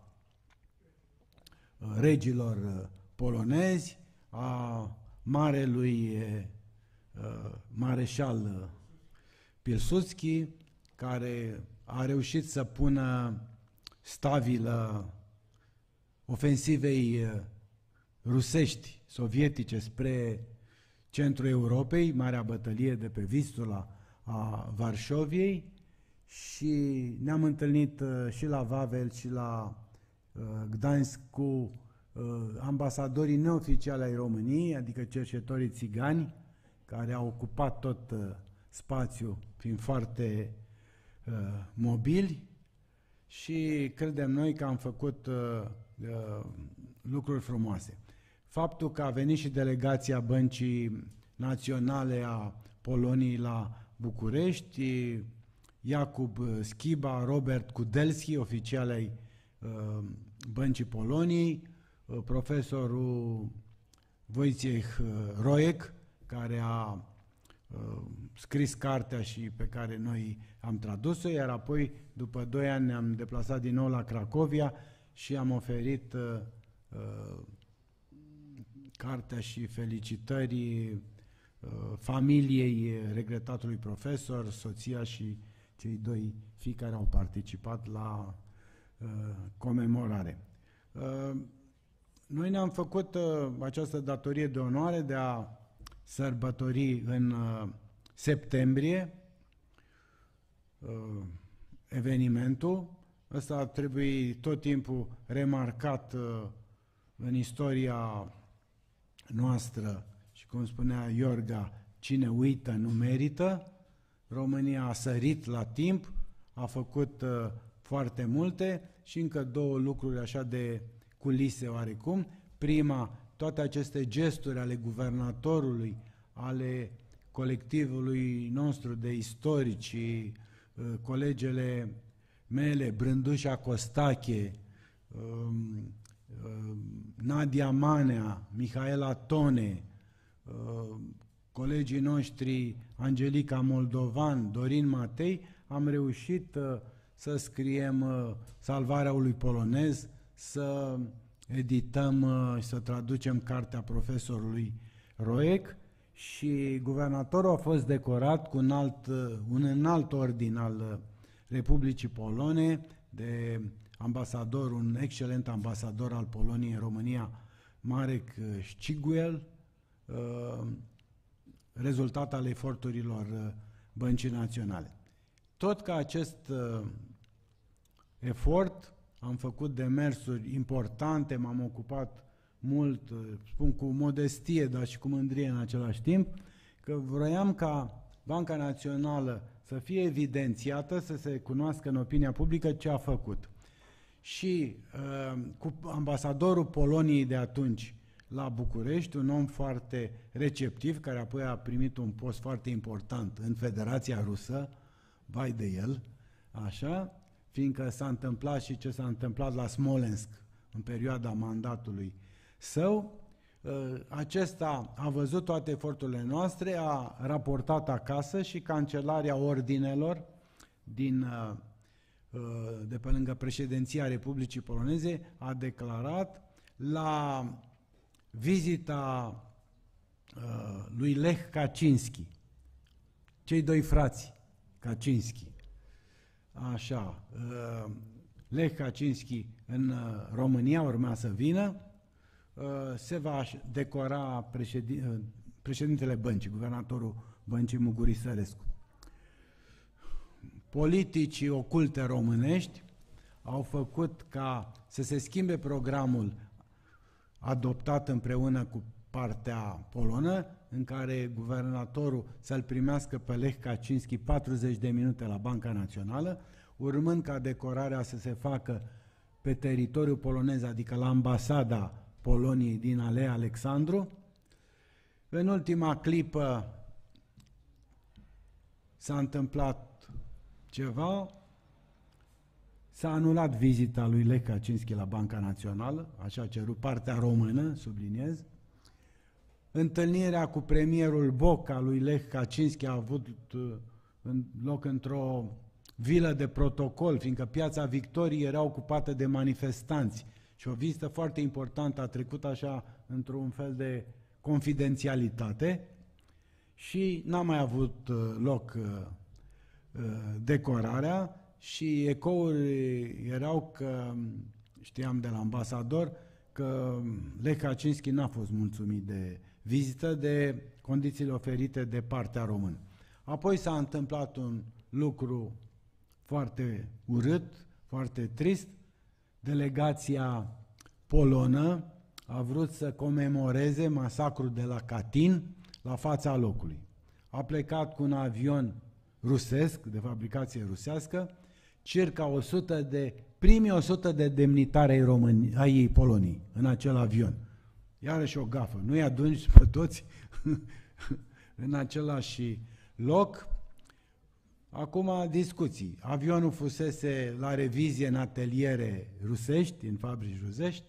regilor polonezi, a marelui mareșal Pilsudski, care a reușit să pună stabilă ofensivei rusești, sovietice, spre centrul Europei, marea bătălie de pe Vistula a Varșoviei, și ne-am întâlnit și la Wawel și la Gdansk cu ambasadorii neoficiali ai României, adică cercetătorii țigani, care au ocupat tot spațiul fiind foarte mobili, și credem noi că am făcut lucruri frumoase. Faptul că a venit și delegația Băncii Naționale a Poloniei la București, Jakub Skiba, Robert Kudelski, oficial ai Băncii Poloniei, profesorul Wojciech Rojek, care a scris cartea și pe care noi am tradus-o, iar apoi, după 2 ani, ne-am deplasat din nou la Cracovia și am oferit cartea și felicitări familiei regretatului profesor, soția și cei 2 fii care au participat la comemorare. Noi ne-am făcut această datorie de onoare de a sărbători în septembrie evenimentul. Ăsta trebuie tot timpul remarcat în istoria noastră și, cum spunea Iorga, cine uită nu merită. România a sărit la timp, a făcut foarte multe și încă 2 lucruri așa de culise oarecum. Prima, toate aceste gesturi ale guvernatorului, ale colectivului nostru de istorici, colegele mele, Brândușa Costache, Nadia Manea, Mihaela Tone, colegii noștri Angelica Moldovan, Dorin Matei, am reușit să scriem Salvarea ului polonez, să edităm și să traducem cartea profesorului Roec și guvernatorul a fost decorat cu un înalt ordin al Republicii Polone de ambasador, un excelent ambasador al Poloniei în România, Marek Szczygieł, rezultat al eforturilor Băncii Naționale. Tot ca acest efort am făcut demersuri importante, m-am ocupat mult, spun cu modestie, dar și cu mândrie în același timp, că vroiam ca Banca Națională să fie evidențiată, să se cunoască în opinia publică ce a făcut. Și cu ambasadorul Poloniei de atunci la București, un om foarte receptiv, care apoi a primit un post foarte important în Federația Rusă, vai de el, așa, fiindcă s-a întâmplat și ce s-a întâmplat la Smolensk în perioada mandatului său. Acesta a văzut toate eforturile noastre, a raportat acasă și Cancelaria Ordinelor de pe lângă președinția Republicii Poloneze a declarat la vizita lui Lech Kaczynski, cei 2 frați Kaczynski, așa, Lech Kaczynski în România urma să vină, se va decora președintele băncii, guvernatorul băncii Muguri Sărescu. Politicii oculte românești au făcut ca să se schimbe programul adoptat împreună cu partea polonă, în care guvernatorul să-l primească pe Lech Kaczynski 40 de minute la Banca Națională, urmând ca decorarea să se facă pe teritoriul polonez, adică la ambasada Poloniei din Alea Alexandru. În ultima clipă s-a întâmplat ceva, s-a anulat vizita lui Lech Kaczynski la Banca Națională, așa a cerut partea română, subliniez. Întâlnirea cu premierul Boc al lui Lech Kaczynski a avut loc într-o vilă de protocol, fiindcă Piața Victoriei era ocupată de manifestanți și o vizită foarte importantă a trecut așa într-un fel de confidențialitate și n-a mai avut loc decorarea și ecouri erau că, știam de la ambasador, că Lech Kaczynski n-a fost mulțumit de vizită, de condițiile oferite de partea română. Apoi s-a întâmplat un lucru foarte urât, foarte trist. Delegația polonă a vrut să comemoreze masacrul de la Katyn la fața locului. A plecat cu un avion rusesc, de fabricație rusească, circa primii 100 de demnitari ai Poloniei în acel avion. Iarăși o gafă, nu-i adunci pe toți în același loc. Acum discuții. Avionul fusese la revizie în ateliere rusești, în fabrici rusești.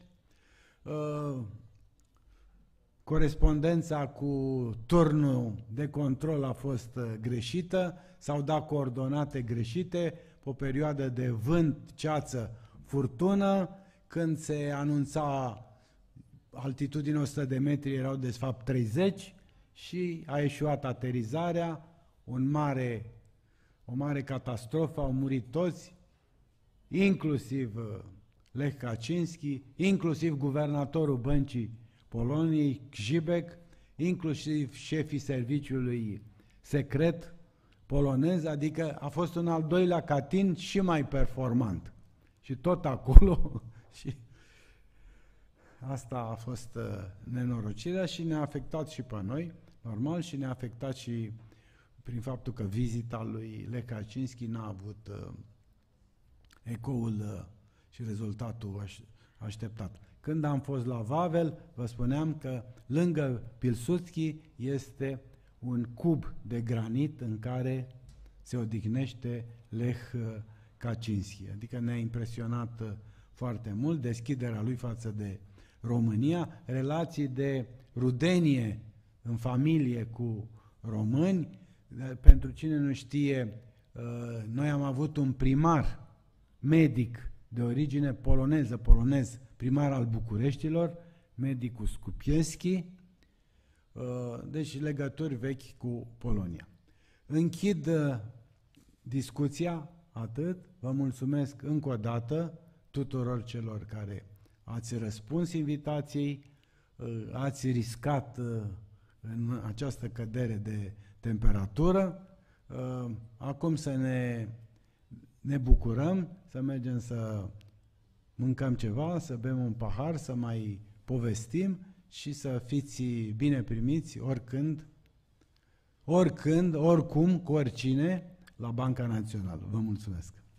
Corespondența cu turnul de control a fost greșită, s-au dat coordonate greșite, pe o perioadă de vânt, ceață, furtună, când se anunța altitudine 100 de metri, erau de fapt 30, și a eșuat aterizarea, o mare catastrofă, au murit toți, inclusiv Lech Kaczynski, inclusiv guvernatorul Băncii Poloniei, Grzybek, inclusiv șefii serviciului secret polonez, adică a fost un al doilea Katyn și mai performant. Și tot acolo, și asta a fost nenorocirea și ne-a afectat și pe noi, normal, și ne-a afectat și prin faptul că vizita lui Lech Kaczynski n-a avut ecoul și rezultatul așteptat. Când am fost la Wawel, vă spuneam că lângă Pilsudski este un cub de granit în care se odihnește Lech Kaczynski. Adică ne-a impresionat foarte mult deschiderea lui față de România, relații de rudenie în familie cu români. Pentru cine nu știe, noi am avut un primar medic de origine polonez, primar al Bucureștilor, medicul Skupiewski, deci legături vechi cu Polonia. Închid discuția, atât. Vă mulțumesc încă o dată tuturor celor care ați răspuns invitației, ați riscat în această cădere de temperatură. Acum să ne bucurăm, să mergem să mâncăm ceva, să bem un pahar, să mai povestim și să fiți bine primiți oricând, oricum, cu oricine, la Banca Națională. Vă mulțumesc!